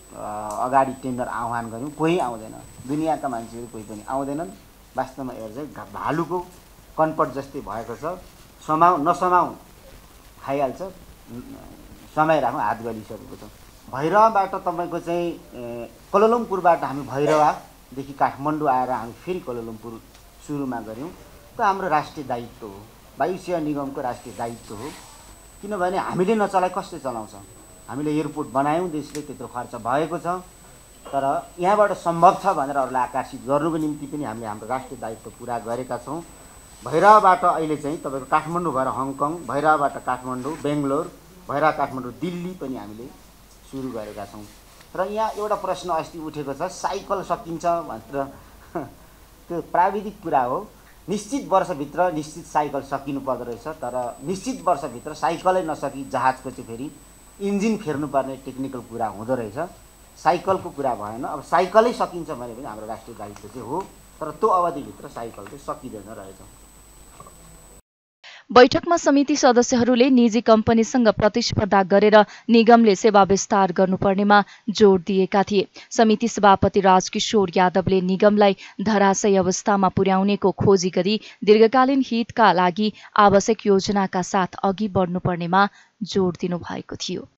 अगाडि टेन्डर आह्वान गऱ्यौँ, कोही आउँदैन। दुनियाँका मान्छेहरू कोही पनि आउँदैनन्। वास्तवमा यो चाहिँ भालुको कनपट जस्तै भएको छ। समाउ नसमाउ खाइहाल्छ, समाइराखौँ हात गलिसकेको छ। भैरवाबाट तपाईँको चाहिँ कोलालम्पुरबाट हामी भैरवादेखि काठमाडौँ आएर हामी फेरि कोलालम्पुर सुरुमा गऱ्यौँ। त हाम्रो राष्ट्रिय दायित्व हो, वायुसेवा निगमको राष्ट्रिय दायित्व हो। किनभने हामीले नचलाइ कसले चलाउँछ? हामीले एयरपोर्ट बनायौँ, देशले त्यत्रो खर्च भएको छ, तर यहाँबाट सम्भव छ भनेर अरूलाई आकर्षित गर्नुको निम्ति पनि हामीले हाम्रो राष्ट्रिय दायित्व पुरा गरेका छौँ। भैरवाबाट अहिले चाहिँ तपाईँको काठमाडौँ भएर हङकङ, भैरवाबाट काठमाडौँ, बेङ्गलोर, भैरवा काठमाडौँ, दिल्ली पनि हामीले सुरु गरेका छौँ। र यहाँ एउटा प्रश्न अस्ति उठेको छ, साइकल सकिन्छ भनेर। त्यो प्राविधिक कुरा हो। निश्चित वर्षभित्र निश्चित साइकल सकिनु पर्दो रहेछ, तर निश्चित वर्षभित्र साइकलै नसकी जहाजको चाहिँ फेरि इन्जिन फेर्नुपर्ने टेक्निकल कुरा हुँदो रहेछ। साइकलको कुरा भएन। अब साइकलै सकिन्छ भने पनि हाम्रो राष्ट्रिय दायित्व चाहिँ हो, तर त्यो अवधिभित्र साइकल चाहिँ सकिँदैन रहेछ। बैठकमा समिति सदस्यहरूले निजी कम्पनीसँग प्रतिस्पर्धा गरेर निगमले सेवा विस्तार गर्नुपर्नेमा जोड दिएका थिए। समिति सभापति राजकिशोर यादवले निगमलाई धराशयी अवस्थामा पुर्याउनेको खोजी गरी दीर्घकालीन हितका लागि आवश्यक योजनाका साथ अघि बढ्नुपर्नेमा जोड दिनुभएको थियो।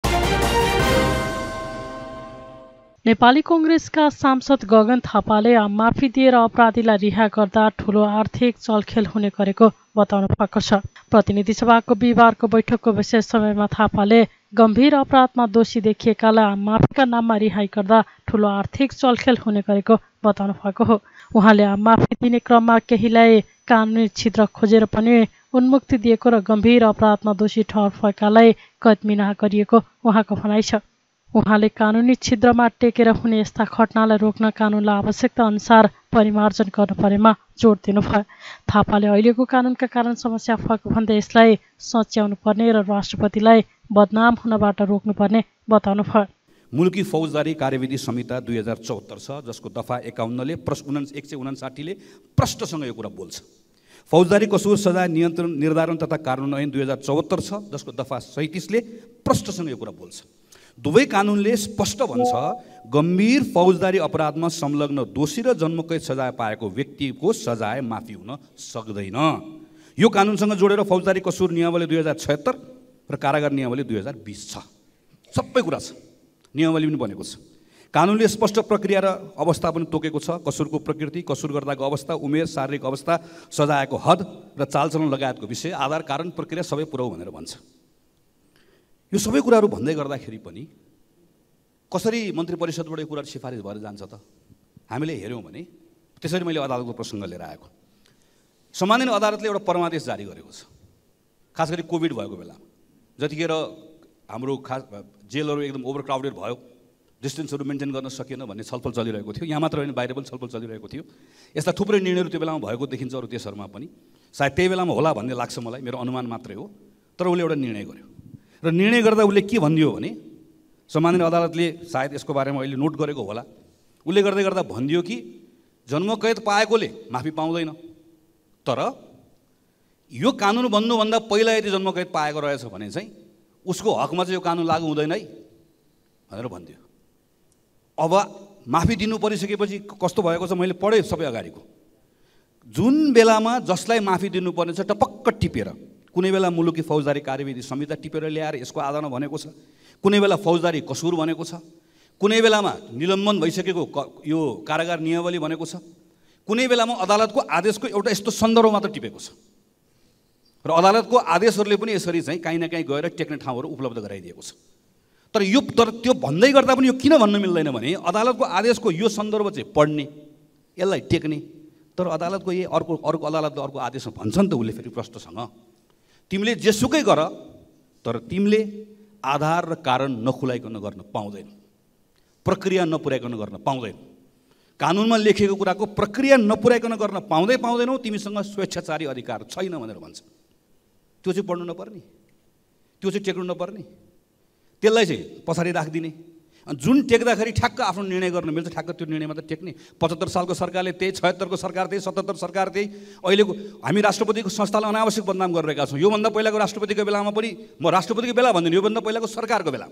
नेपाली कांग्रेसका सांसद गगन थापाले माफी दिएर अपराधीलाई रिहा गर्दा ठूलो आर्थिक चलखेल हुने गरेको बताउनु भएको छ। प्रतिनिधि सभाको बिहिबारको बैठकको विशेष समयमा थापाले गम्भीर अपराधमा दोषी देखिएकालाई माफीका नाममा रिहाई गर्दा ठूलो आर्थिक चलखेल हुने गरेको बताउनु भएको हो। उहाँले माफी दिने क्रममा केहीलाई कानुनी छिद्र खोजेर पनि उन्मुक्ति दिएको र गम्भीर अपराधमा दोषी ठहर भएकालाई कैदमिनाह गरिएको उहाँको भनाइ छ। उहाँले कानुनी छिद्रमा टेकेर हुने यस्ता घटनालाई रोक्न कानुनलाई आवश्यकता अनुसार परिमार्जन गर्नुपर्नेमा जोड दिनुभयो। थापाले अहिलेको कानुनका कारण समस्या भएको भन्दै यसलाई सच्याउनु पर्ने र राष्ट्रपतिलाई बदनाम हुनबाट रोक्नुपर्ने बताउनुभयो। मुलुकी फौजदारी कार्यविधि संहिता दुई हजार चौहत्तर छ, जसको दफा एकाउन्नले प्रश्न एक सय उनासाठीले प्रष्टसँग यो कुरा बोल्छ। फौजदारी कसुर सजाय नियन्त्रण निर्धारण तथा कानुन ऐन दुई हजार चौहत्तर छ, जसको दफा सैँतिसले प्रष्टसँग यो कुरा बोल्छ। दुवै कानुनले स्पष्ट भन्छ गम्भीर फौजदारी अपराधमा संलग्न दोषी र जन्मकैद सजाय पाएको व्यक्तिको सजाय माफी हुन सक्दैन। यो कानुनसँग जोडेर फौजदारी कसुर नियमावली दुई हजार छयत्तर र कारागार नियमावली दुई हजार बिस छ। सबै कुरा छ, नियमावली पनि बनेको छ। कानुनले स्पष्ट प्रक्रिया र अवस्था पनि तोकेको छ। कसुरको प्रकृति, कसुर गर्दाको अवस्था, उमेर, शारीरिक अवस्था, सजायको हद र चालचलन लगायतको विषय, आधार, कारण, प्रक्रिया सबै पुऱ्याउ भनेर भन्छ। यो सबै कुराहरू भन्दै गर्दाखेरि पनि कसरी मन्त्री परिषदबाट यो कुराहरू सिफारिस भएर जान्छ त हामीले हेऱ्यौँ भने, त्यसरी मैले अदालतको प्रसङ्ग लिएर आएको। सम्माननीय अदालतले एउटा परमादेश जारी गरेको छ, खास गरी कोभिड भएको बेलामा जतिखेर हाम्रो खास जेलहरू एकदम ओभरक्राउडेड भयो, डिस्टेन्सहरू मेन्टेन गर्न सकिएन भन्ने छलफल चलिरहेको थियो। यहाँ मात्र होइन, बाहिर पनि छलफल चलिरहेको थियो। यस्ता थुप्रै निर्णयहरू त्यो बेलामा भएको देखिन्छ अरू देशहरूमा पनि। सायद त्यही बेलामा होला भन्ने लाग्छ मलाई, मेरो अनुमान मात्रै हो। तर उसले एउटा निर्णय गर्यो र निर्णय गर्दा उसले के भनिदियो भने, सम्माननीय अदालतले सायद यसको बारेमा अहिले नोट गरेको होला, उसले गर्दै गर्दा भनिदियो कि जन्मकैद पाएकोले माफी पाउँदैन, तर यो कानुन बन्नुभन्दा पहिला यदि जन्मकैद पाएको रहेछ भने चाहिँ उसको हकमा चाहिँ यो कानुन लागू हुँदैन है भनेर भनिदियो। अब माफी दिनु परिसकेपछि कस्तो भएको छ मैले पढेँ सबै अगाडिको। जुन बेलामा जसलाई माफी दिनुपर्ने छ टपक्क टिपेर, कुनै बेला मुलुकी फौजदारी कार्यविधि संहिता टिपेर ल्याएर यसको आधारमा भनेको छ, कुनै बेला फौजदारी कसुर भनेको छ, कुनै बेलामा निलम्बन भइसकेको यो कारागार नियमावली भनेको छ, कुनै बेलामा अदालतको आदेशको एउटा यस्तो सन्दर्भ मात्र टिपेको छ र अदालतको आदेशहरूले पनि यसरी चाहिँ काहीँ न काहीँ गएर टेक्ने ठाउँहरू उपलब्ध गराइदिएको छ। तर यो तर त्यो भन्दै गर्दा पनि यो किन भन्न मिल्दैन भने अदालतको आदेशको यो सन्दर्भ चाहिँ पढ्ने, यसलाई टेक्ने, तर अदालतको यही अर्को अर्को अदालतले अर्को आदेशमा भन्छ नि त उसले फेरि प्रश्नसँग, तिमीले जेसुकै गर तर तिमीले आधार र कारण नखुलाइकन गर्न पाउँदैन, प्रक्रिया नपुर्याइकन गर्न पाउँदैन। कानुनमा लेखिएको कुराको प्रक्रिया नपुर्याइकन गर्न पाउँदै पाउँदैनौ, तिमीसँग स्वेच्छाचारी अधिकार छैन भनेर भन्छ। त्यो चाहिँ पढ्नु नपर्ने, त्यो चाहिँ टेक्नु नपर्ने, त्यसलाई चाहिँ पछाडि राखिदिने। जुन टेक्दाखेरि ठ्याक्क आफ्नो निर्णय गर्न मिल्छ ठ्याक्क त्यो निर्णय मात्र टेक्ने। पचहत्तर सालको सरकारले त्यही, छयत्तरको सरकार त्यही, सतहत्तर सरकार त्यही, अहिलेको हामी राष्ट्रपतिको संस्थालाई अनावश्यक बदनाम गरिरहेका छौँ। योभन्दा पहिलाको राष्ट्रपतिको बेलामा पनि, म राष्ट्रपतिको बेला भन्दिनँ, योभन्दा पहिलाको सरकारको बेला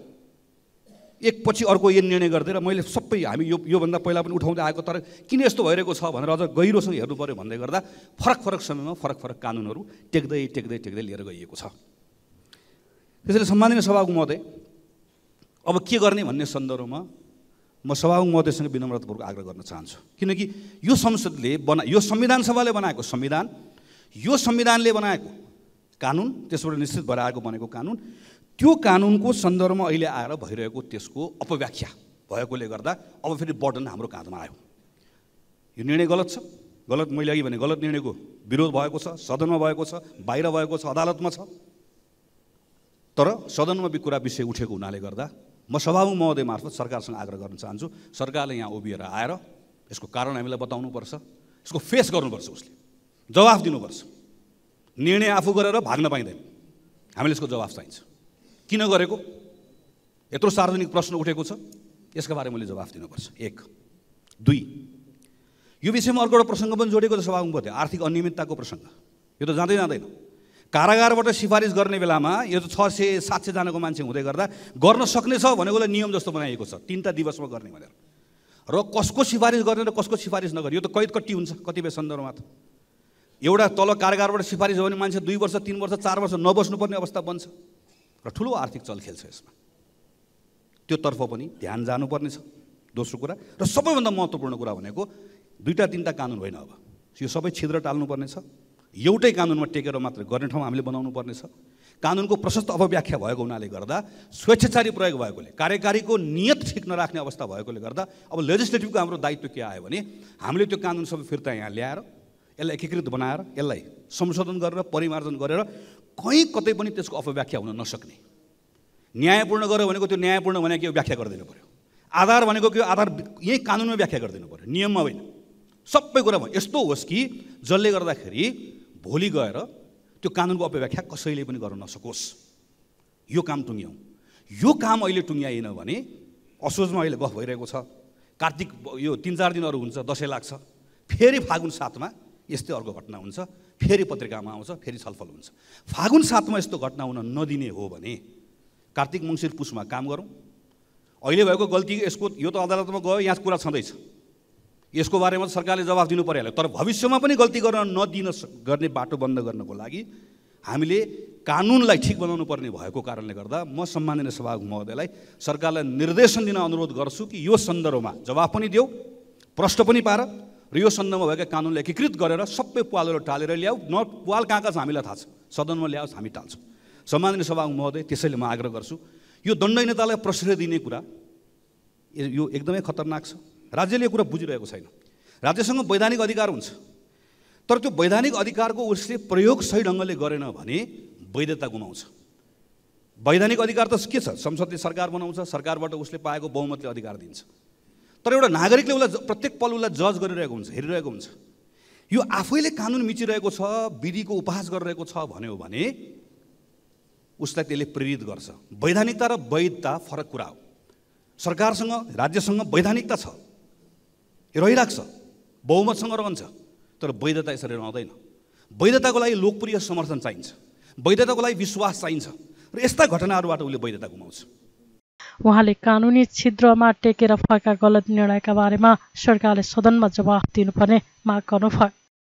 एकपछि अर्को यो निर्णय गरिदिएर मैले सबै हामी यो योभन्दा पहिला पनि उठाउँदै आएको, तर किन यस्तो भइरहेको छ भनेर अझ गहिरोसँग हेर्नु पऱ्यो भन्दै गर्दा फरक फरक समयमा फरक फरक कानुनहरू टेक्दै टेक्दै टेक्दै लिएर गइएको छ। त्यसैले सम्माननीय सभामुख महोदय, अब के गर्ने भन्ने सन्दर्भमा म सभामुख महोदयसँग विनम्रतापूर्वक आग्रह गर्न चाहन्छु, किनकि यो संसदले बना यो संविधान सभाले बनाएको संविधान, यो संविधानले बनाएको कानुन, त्यसबाट निश्चित भएर आएको बनेको कानुन, त्यो कानुनको सन्दर्भमा अहिले आएर भइरहेको त्यसको अपव्याख्या भएकोले गर्दा अब फेरि बर्डन हाम्रो काँधमा आयो। यो निर्णय गलत छ, गलत मैले अघि भने गलत निर्णयको विरोध भएको छ, सदनमा भएको छ, बाहिर भएको छ, अदालतमा छ, तर सदनमा कुरा विषय उठेको हुनाले गर्दा म सभामुख महोदय मार्फत सरकारसँग आग्रह गर्न चाहन्छु, सरकारले यहाँ उभिएर आएर यसको कारण हामीलाई बताउनुपर्छ, यसको फेस गर्नुपर्छ, उसले जवाफ दिनुपर्छ। निर्णय आफू गरेर भाग्न पाइँदैन, हामीले यसको जवाफ चाहिन्छ। किन गरेको, यत्रो सार्वजनिक प्रश्न उठेको छ, यसका बारेमा मैले जवाफ दिनुपर्छ। एक। दुई, यो विषयमा अर्को एउटा प्रसङ्ग पनि जोडेको छ सभामुख महोदय, आर्थिक अनियमितताको प्रसङ्ग। यो त जाँदै जाँदैन। कारागारबाट सिफारिस गर्ने बेलामा यो त छ सय सात सयजनाको मान्छे हुँदै गर्दा गर्न सक्ने छ भनेकोलाई नियम जस्तो बनाइएको छ, तिनवटा दिवसमा गर्ने भनेर, र कसको सिफारिस गर्ने र कसको सिफारिस नगर्ने, यो त कैद कट्टी हुन्छ कतिपय सन्दर्भमा। त एउटा तल कारागारबाट सिफारिस हो भने मान्छे दुई वर्ष तिन वर्ष चार वर्ष नबस्नुपर्ने अवस्था बन्छ र ठुलो आर्थिक चलखेल छ यसमा। त्योतर्फ पनि ध्यान जानुपर्ने छ। दोस्रो कुरा र सबैभन्दा महत्त्वपूर्ण कुरा भनेको दुईवटा तिनवटा कानुन होइन, अब यो सबै छिद्र टाल्नुपर्ने छ। एउटै कानुनमा टेकेर मात्र गर्ने ठाउँ हामीले बनाउनु पर्ने छ। कानुनको प्रशस्त अपव्याख्या भएको हुनाले गर्दा, स्वेच्छाचारी प्रयोग भएकोले, कार्यकारीको नियत ठिक नराख्ने अवस्था भएकोले गर्दा अब लेजिस्लेटिभको हाम्रो दायित्व के आयो भने हामीले त्यो कानुन सबै फिर्ता यहाँ ल्याएर यसलाई एकीकृत बनाएर यसलाई संशोधन गरेर परिमार्जन गरेर कहीँ कतै पनि त्यसको अपव्याख्या हुन नसक्ने, न्यायपूर्ण गर्यो भनेको त्यो न्यायपूर्ण भनेको यो व्याख्या गरिदिनु पऱ्यो, आधार भनेको त्यो आधार यही कानुनमा व्याख्या गरिदिनु पऱ्यो, नियममा होइन। सबै कुरामा यस्तो होस् कि जसले गर्दाखेरि भोलि गएर त्यो कानुनको अपव्याख्या कसैले पनि गर्न नसकोस्। यो काम टुङ्ग्याउँ। यो काम अहिले टुङ्ग्याएन भने असोजमा अहिले गफ भइरहेको छ, कार्तिक यो तिन चार दिनहरू हुन्छ, दसैँ लाग्छ, फेरि फागुन सातमा यस्तै अर्को घटना हुन्छ, फेरि पत्रिकामा आउँछ, फेरि छलफल हुन्छ। फागुन सातमा यस्तो घटना हुन नदिने हो भने कार्तिक मङ्सिर पुसमा काम गरौँ। अहिले भएको गल्ती यसको यो त अदालतमा गयो, यहाँ कुरा छँदैछ, यसको बारेमा सरकारले जवाफ दिनु परिहाल्यो, तर भविष्यमा पनि गल्ती गर्न नदिन गर्ने बाटो बन्द गर्नको लागि हामीले कानुनलाई ठिक बनाउनु पर्ने भएको कारणले गर्दा म सम्माननीय सभामुख महोदयलाई सरकारलाई निर्देशन दिन अनुरोध गर्छु कि यो सन्दर्भमा जवाफ पनि देऊ, प्रश्न पनि पार, र यो सन्दर्भमा भएका कानुनलाई एकीकृत गरेर सबै पालहरू टालेर ल्याऊ। न पाल कहाँ कहाँ छ हामीलाई थाहा छ, सदनमा ल्याओस्, हामी टाल्छौँ। सम्माननीय सभामुख महोदय, त्यसैले म आग्रह गर्छु यो दण्डहीनतालाई प्रश्रय दिने कुरा यो एकदमै खतरनाक छ। राज्यले यो कुरा बुझिरहेको छैन। राज्यसँग वैधानिक अधिकार हुन्छ, तर त्यो वैधानिक अधिकारको उसले प्रयोग सही ढङ्गले गरेन भने वैधता गुमाउँछ। वैधानिक अधिकार त के छ? संसदले सरकार बनाउँछ, सरकारबाट उसले पाएको बहुमतले अधिकार दिन्छ। तर एउटा नागरिकले उसलाई प्रत्येक पल उसलाई जज गरिरहेको हुन्छ, हेरिरहेको हुन्छ। यो आफैले कानुन मिचिरहेको छ, विधिको उपहास गरिरहेको छ भन्यो भने उसलाई त्यसले प्रेरित गर्छ। वैधानिकता र वैधता फरक कुरा हो। सरकारसँग, राज्यसँग वैधानिकता छ, रहिरहेको छ, बहुमतसँग रहन्छ, तर वैधता यसरी रहँदैन। वैधताको लागि लोकप्रिय समर्थन चाहिन्छ, वैधताको लागि विश्वास चाहिन्छ र यस्ता घटनाहरूबाट उसले वैधता गुमाउँछ। उहाँले कानुनी छिद्रमा टेकेर भएका गलत निर्णयका बारेमा सरकारले सदनमा जवाफ दिनुपर्ने माग गर्नुभयो।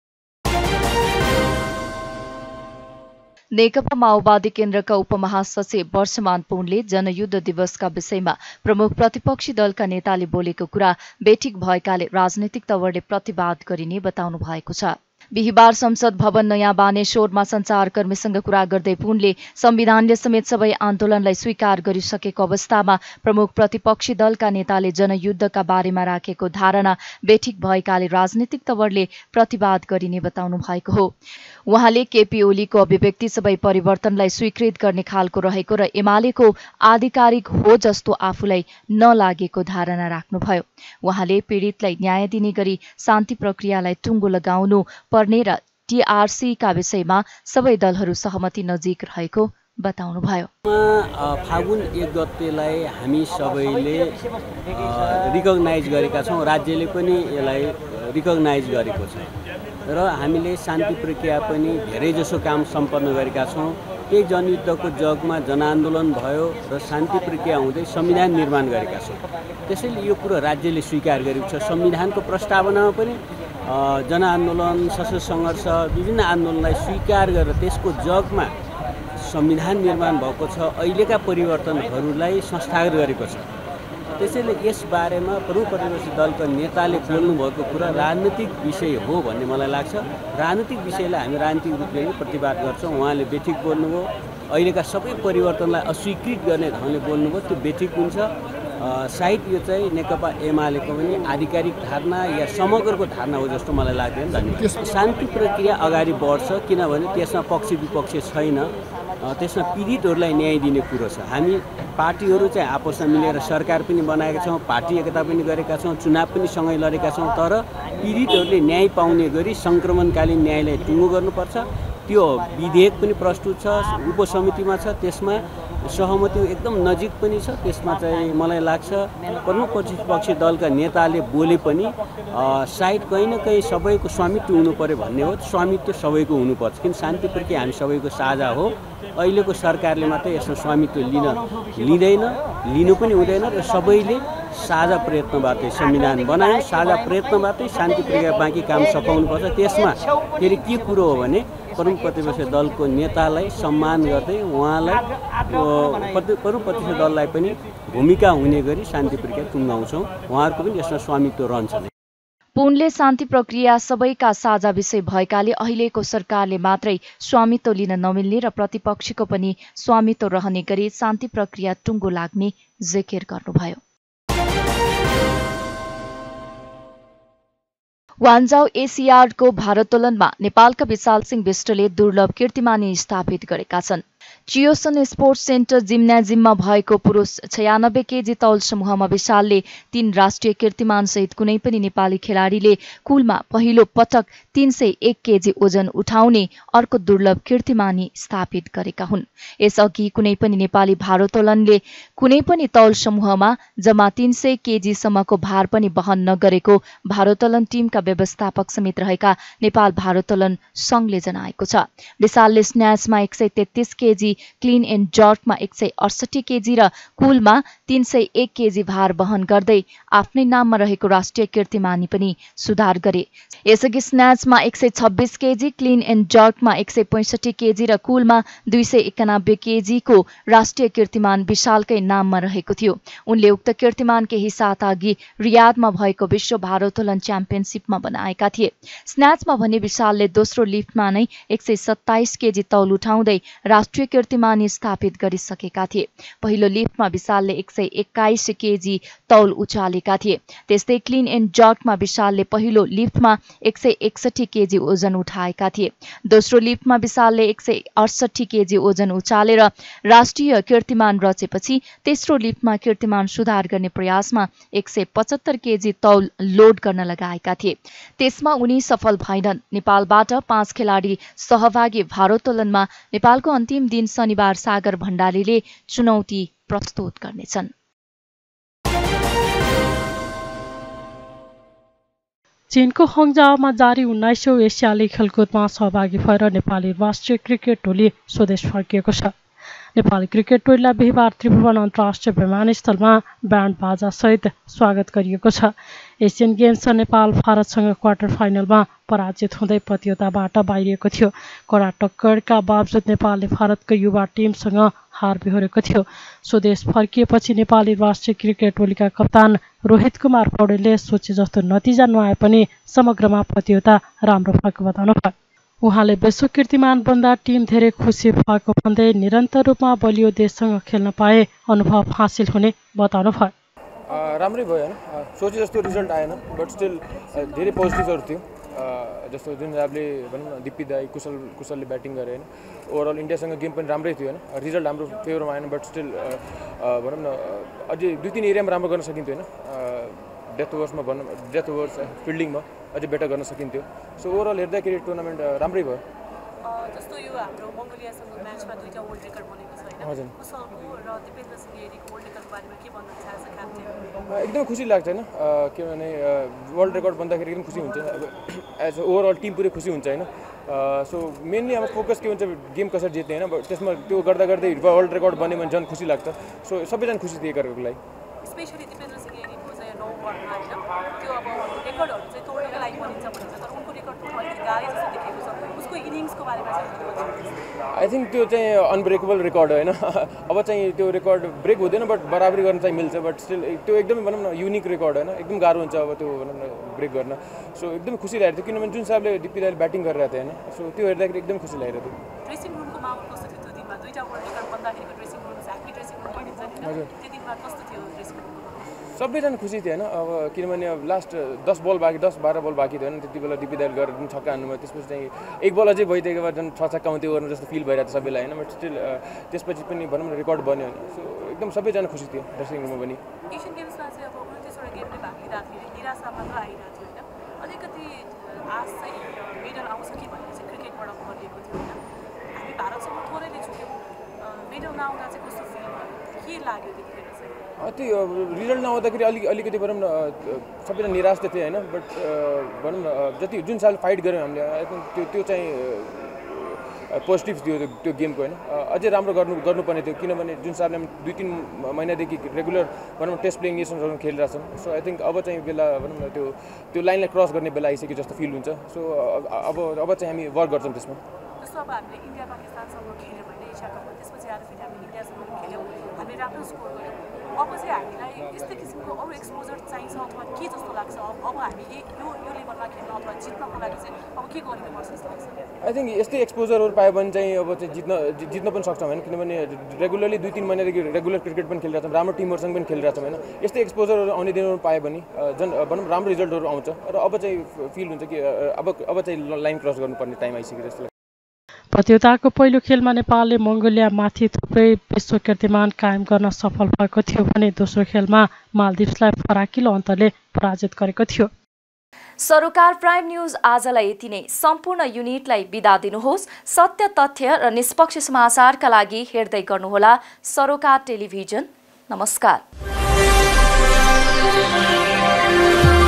नेकपा माओवादी केन्द्रका उपमहासचिव वर्षमान पुनले जनयुद्ध दिवसका विषयमा प्रमुख प्रतिपक्षी दलका नेताले बोलेको कुरा बेठिक भएकाले राजनीतिक तवरले प्रतिवाद गरिने बताउनु भएको छ। बिहिबार संसद भवन नयाँ बानेश्वरमा सञ्चारकर्मीसँग कुरा गर्दै पुनले संविधानले समेत सबै आन्दोलनलाई स्वीकार गरिसकेको अवस्थामा प्रमुख प्रतिपक्षी दलका नेताले जनयुद्धका बारेमा राखेको धारणा बेठिक भएकाले राजनीतिक तवरले प्रतिवाद गरिने बताउनु भएको हो। उहाँले केपी ओलीको अभिव्यक्ति सबै परिवर्तनलाई स्वीकृत गर्ने खालको रहेको र एमालेको आधिकारिक हो जस्तो आफूलाई नलागेको धारणा राख्नुभयो। उहाँले पीडितलाई न्याय दिने गरी शान्ति प्रक्रियालाई टुङ्गो लगाउनु पर्ने र टीआरसीका विषयमा सबै दलहरू सहमति नजिक रहेको बताउनुभयो। फागुन एक गतेलाई हामी सबैले रिकग्नाइज गरेका छौँ, राज्यले पनि यसलाई रिकग्नाइज गरेको छ र हामीले शान्ति प्रक्रिया पनि धेरैजसो काम सम्पन्न गरेका छौँ। एक जनयुद्धको जगमा जनआन्दोलन भयो र शान्ति प्रक्रिया हुँदै संविधान निर्माण गरेका छौँ। त्यसैले यो कुरो राज्यले स्वीकार गरेको छ। संविधानको प्रस्तावनामा पनि जनआन्दोलन, सशस्त्र सङ्घर्ष, विभिन्न आन्दोलनलाई स्वीकार गरेर त्यसको जगमा संविधान निर्माण भएको छ। अहिलेका परिवर्तनहरूलाई संस्थागत गरेको छ। त्यसैले यस बारेमा प्रमुख प्रतिपक्षी दलका नेताले बोल्नुभएको कुरा राजनीतिक विषय हो भन्ने मलाई लाग्छ। राजनीतिक विषयलाई हामी राजनीतिक रूपले नै प्रतिवाद गर्छौँ। उहाँले बेठिक बोल्नुभयो। अहिलेका सबै परिवर्तनलाई अस्वीकृत गर्ने ढङ्गले बोल्नुभयो, त्यो बेठिक हुन्छ। सायद यो चाहिँ नेकपा एमालेको पनि आधिकारिक धारणा या समग्रको धारणा हो जस्तो मलाई लाग्दैन। धन्यवाद। शान्ति प्रक्रिया अगाडि बढ्छ किनभने त्यसमा पक्ष विपक्ष छैन, त्यसमा पीडितहरूलाई न्याय दिने कुरो छ। हामी पार्टीहरू चाहिँ आपसमा मिलेर सरकार पनि बनाएका छौँ, पार्टी एकता पनि गरेका छौँ, चुनाव पनि सँगै लडेका छौँ। तर पीडितहरूले न्याय पाउने गरी सङ्क्रमणकालीन न्यायलाई टुङ्गो गर्नुपर्छ। त्यो विधेयक पनि प्रस्तुत छ, उपसमितिमा छ, त्यसमा सहमति एकदम नजिक पनि छ। त्यसमा चाहिँ मलाई लाग्छ प्रमुख प्रतिपक्षी दलका नेताले बोले पनि सायद कहीँ न कहीँ सबैको स्वामित्व हुनु पर्यो भन्ने हो। स्वामित्व सबैको हुनुपर्छ किन शान्ति प्रक्रिया हामी सबैको साझा हो। अहिलेको सरकारले मात्रै यसमा स्वामित्व लिन लिँदैन, लिनु पनि हुँदैन र सबैले साझा प्रयत्नबाटै संविधान बनायो, साझा प्रयत्नबाटै शान्ति प्रक्रिया बाँकी काम सघाउनुपर्छ। त्यसमा फेरि के कुरो हो भने प्रमुख प्रतिपक्षी दलको नेतालाई सम्मान गर्दै उहाँलाई प्रमुख प्रतिपक्षी दललाई पनि भूमिका हुने गरी शान्ति प्रक्रिया टुङ्गाउँछौँ। उहाँहरूको पनि यसमा स्वामित्व रहन्छ। पुनले शान्ति प्रक्रिया सबैका साझा विषय भएकाले अहिलेको सरकारले मात्रै स्वामित्व लिन नमिल्ने र प्रतिपक्षीको पनि स्वामित्व रहने गरी शान्ति प्रक्रिया टुङ्गो लाग्ने जिकिर गर्नुभयो। वान्जाउ एसियाडको भारोत्तोलनमा नेपालका विशाल सिंह विष्टले दुर्लभ कीर्तिमानी स्थापित गरेका छन्। चियोसन स्पोर्ट्स सेन्टर जिम्नाजिममा भएको पुरुष छयानब्बे केजी तौल समूहमा विशालले तीन राष्ट्रिय कीर्तिमान सहित कुनै पनि नेपाली खेलाडीले कुलमा पहिलो पटक तीन सय एक केजी ओजन उठाउने अर्को दुर्लभ कीर्तिमानी स्थापित गरेका हुन्। यसअघि कुनै पनि नेपाली भारोत्तोलनले कुनै पनि तौल समूहमा जम्मा तीन सय केजीसम्मको भार पनि वहन नगरेको भारोत्तोलन टिमका व्यवस्थापक समेत रहेका नेपाल भारोत्तोलन संघले जनाएको छ। विशालले स्न्याचमा एक सय तेत्तीस केजी, क्लिन एन्ड जर्कमा एक सय अडसठी केजी र कुलमा तीन सय एक केजी भार वहन गर्दै आफ्नै नाममा रहेको राष्ट्रिय कीर्तिमानी पनि सुधार गरे। यसअघि स्न्याचमा एक सय छब्बिस केजी, क्लिन एन्ड जर्कमा एक सय पैँसठी केजी र कुलमा दुई सय एकानब्बे केजीको राष्ट्रिय कीर्तिमान विशालकै नाममा रहेको थियो। उनले उक्त कीर्तिमान केही साता अघि रियादमा भएको विश्व भारोत्तोलन च्याम्पियनसिपमा बनाएका थिए। स्न्याचमा भने विशालले दोस्रो लिफ्टमा नै एक सय सत्ताइस केजी तौल उठाउँदै राष्ट्रिय कीर्तिमानी स्थापित गरिसकेका थिए। पहिलो लिफ्टमा विशालले एक सय सय एक्काइस केजी तौल उचालेका थिए। त्यस्तै क्लिन एन्ड जर्कमा विशालले पहिलो लिफ्टमा एक सय एकसठी केजी ओजन उठाएका थिए। दोस्रो लिफ्टमा विशालले एक सय अडसठी केजी ओजन उचालेर राष्ट्रिय कीर्तिमान रचेपछि तेस्रो लिफ्टमा कीर्तिमान सुधार गर्ने प्रयासमा एक सय पचहत्तर केजी तौल लोड गर्न लगाएका थिए। त्यसमा उनी सफल भएनन्। नेपालबाट पाँच खेलाडी सहभागी भारोत्तोलनमा नेपालको अन्तिम दिन शनिबार सागर भण्डारीले चुनौती प्रस्तुत गर्नेछन्। चीनको हङजाओमा जारी उन्नाइसौँ एसियाली खेलकुदमा सहभागी भएर नेपाली राष्ट्रिय क्रिकेट टोली स्वदेश फर्किएको छ। नेपाली क्रिकेट टोलीलाई बिहिबार त्रिभुवन अन्तर्राष्ट्रिय विमानस्थलमा ब्यान्ड बाजासहित स्वागत गरिएको छ। एसियन गेम्स नेपाल भारतसँग क्वार्टर फाइनलमा पराजित हुँदै प्रतियोगिताबाट बाहिरिएको थियो। कडा टक्करका बावजुद नेपालले भारतको युवा टिमसँग हार बिहोरेको थियो। स्वदेश फर्किएपछि नेपाली राष्ट्रिय क्रिकेट टोलीका कप्तान रोहित कुमार पौडेलले सोचे जस्तो नतिजा नआए पनि समग्रमा प्रतियोगिता राम्रो भएको बताउनुभयो। उहाँले विश्व कीर्तिमान बन्दा टिम धेरै खुसी भएको भन्दै निरन्तर रूपमा बलियो देशसँग खेल्न पाए अनुभव हासिल हुने बताउनुभयो। राम्रै भयो होइन, सोचे जस्तो रिजल्ट आएन बट स्टिल धेरै पोजिटिभहरू थियो। जस्तो जुन हिसाबले भनौँ न दिप्पी दाई कुशल कुशलले ब्याटिङ गरे होइन, ओभरअल इन्डियासँग गेम पनि राम्रै थियो होइन। रिजल्ट हाम्रो फेभरमा आएन बट स्टिल भनौँ न अझै दुई तिन एरियामा राम्रो गर्न सकिन्थ्यो होइन। डेथ ओभर्समा भनौँ डेथ ओभर्स फिल्डिङमा अझै बेटर गर्न सकिन्थ्यो। सो ओभरअल हेर्दाखेरि टुर्नामेन्ट राम्रै भयो। जस्तो यो हाम्रो मङ्गोलियासँग म्याचमा दुईटा वर्ल्ड रेकर्ड बनेको छ होइन, कुशलको र दिपेन्द्र सिंह गिरीको वर्ल्ड रेकर्डको बारेमा के भन्नु चाहन्छ क्याप्टेन? एकदम खुसी लाग्छ होइन, किनभने वर्ल्ड रेकर्ड बन्दाखेरि एकदम खुसी हुन्छ। अब एज अ ओभरअल टिम पुरै खुसी हुन्छ होइन। सो मेनली हाम्रो फोकस के हुन्छ गेम कसरी जित्ने होइन, त्यसमा त्यो गर्दा गर्दै वर्ल्ड रेकर्ड बन्यो भने झन् खुसी लाग्छ। सो सबैजना खुसी थिए एकअर्काको लागि। स्पेसली दिपेन्द्र सिंह गिरीको चाहिँ नौ बलमा होइन, त्यो अब रेकर्डहरू चाहिँ तोड्नको लागि बनिन्छ भनिन्छ, तर उनको रेकर्ड तोड्नु अलिकति गाह्रै जस्तो देखेको छ। उसको इनिङ्सको बारेमा आई थिङ्क त्यो चाहिँ अनब्रेकेबल रेकर्ड होइन। अब चाहिँ त्यो रेकर्ड ब्रेक हुँदैन बट बराबरी गर्न चाहिँ मिल्छ, बट स्टिल त्यो एकदमै भनौँ न युनिक रेकर्ड होइन, एकदम गाह्रो हुन्छ अब त्यो भनौँ न ब्रेक गर्न। सो एकदम खुसी लागेको थियो किनभने जुन हिसाबले डिपी दाइले ब्याटिङ गरिरहेको थियो होइन, सो त्यो हेर्दाखेरि एकदम खुसी लागिरहेको थियो। ड्रेसिङ रुमको माहौल कस्तो थियो त्यो दिनमा? दुईवटा वर्ल्ड रेकर्ड बन्दाखेरिको dressing room happy dressing room भनिन्छ नि, त्यो दिनमा कस्तो थियो ड्रेसिङ रुम? सबैजना खुसी थियो होइन। अब किनभने अब लास्ट दस बल बाँकी दस बाह्र बल बाँकी थियो होइन, त्यति बेला डिपी दाइले गरेर जुन छक्का हान्नुभयो त्यसपछि चाहिँ एक बल अझै भइदिएको भए झन् छ छक्का हुन्थ्यो गर्नु जस्तो फिल भइरहेको थियो सबैलाई होइन। बट स्टिल त्यसपछि पनि भनौँ न रेकर्ड बन्यो होइन। सो एकदम सबैजना खुसी थियो ड्रेसिङ रुममा पनि। एसियन गेम्समा चाहिँ अब उन्तिसवटा गेमले भाग लिँदाखेरि निराशा मात्र आइरहेको थियो होइन, अलिकति आश चाहिँ मेडल आउँछ कि भन्ने चाहिँ क्रिकेटबाट गरिएको थियो होइन। हामी भारतसँग थोरैले छुट्यौँ, मेडल नआउँदा चाहिँ कस्तो फिल भयो, के लाग्यो त्यतिखेर चाहिँ? त्यो रिजल्ट नआउँदाखेरि अलिक अलिकति भनौँ न सबैजना निराश त थियो होइन, बट भनौँ न जति जुन साल फाइट गऱ्यौँ हामीले आई थिङ्क त्यो त्यो चाहिँ पोजिटिभ थियो त्यो गेमको होइन। अझै राम्रो गर्नु गर्नुपर्ने थियो किनभने जुन सालले हामी दुई तिन महिनादेखि रेगुलर भनौँ टोस्ट प्लेइङ नेसन्सहरू खेलिरहेको छौँ। सो आई थिङ्क अब चाहिँ बेला भनौँ न त्यो त्यो लाइनलाई क्रस गर्ने बेला आइसक्यो जस्तो फिल हुन्छ। सो अब अब चाहिँ हामी वर्क गर्छौँ त्यसमा। जस्तो अब हामीले इन्डिया पाकिस्तानसँग खेल्यौँ भने एसिया कपमा, त्यसपछि आएर फेरि हामी इन्डियासँग खेल्यौँ, हामीले राम्रो स्कोर गऱ्यौँ। अब चाहिँ हामीलाई यस्तै किसिमको अरू एक्सपोजर चाहिन्छ अथवा के जस्तो लाग्छ? अब हामी यो यो लेभलमा खेल्न अथवा जित्नको लागि चाहिँ अब के गर्नुपर्छ जस्तो लाग्छ? आई थिङ्क यस्तै एक्सपोजरहरू पायो भने चाहिँ अब चाहिँ जित्न जित्न पनि सक्छौँ होइन, किनभने रेगुलरली दुई तिन महिनादेखि रेगुलर क्रिकेट पनि खेलिरहेको छौँ, राम्रो टिमहरूसँग पनि खेलिरहेको छौँ होइन। यस्तै एक्सपोजरहरू आउने दिनहरू पायो भने झन् भनौँ राम्रो रिजल्टहरू आउँछ र अब चाहिँ फिल हुन्छ कि अब अब चाहिँ लाइन क्रस गर्नुपर्ने टाइम आइसक्यो जस्तो लाग्छ। प्रतियोगिताको पहिलो खेलमा नेपालले मङ्गोलियामाथि थुप्रै विश्व कीर्तिमान कायम गर्न सफल भएको थियो भने दोस्रो खेलमा मालदिप्सलाई फराकिलो अन्तरले पराजित गरेको थियो। सरोकार प्राइम न्यूज आजलाई यति नै। सम्पूर्ण युनिटलाई बिदा दिनुहोस्। सत्य तथ्य र निष्पक्ष समाचारका लागि हेर्दै गर्नुहोला सरोकार टेलिभिजन। नमस्कार।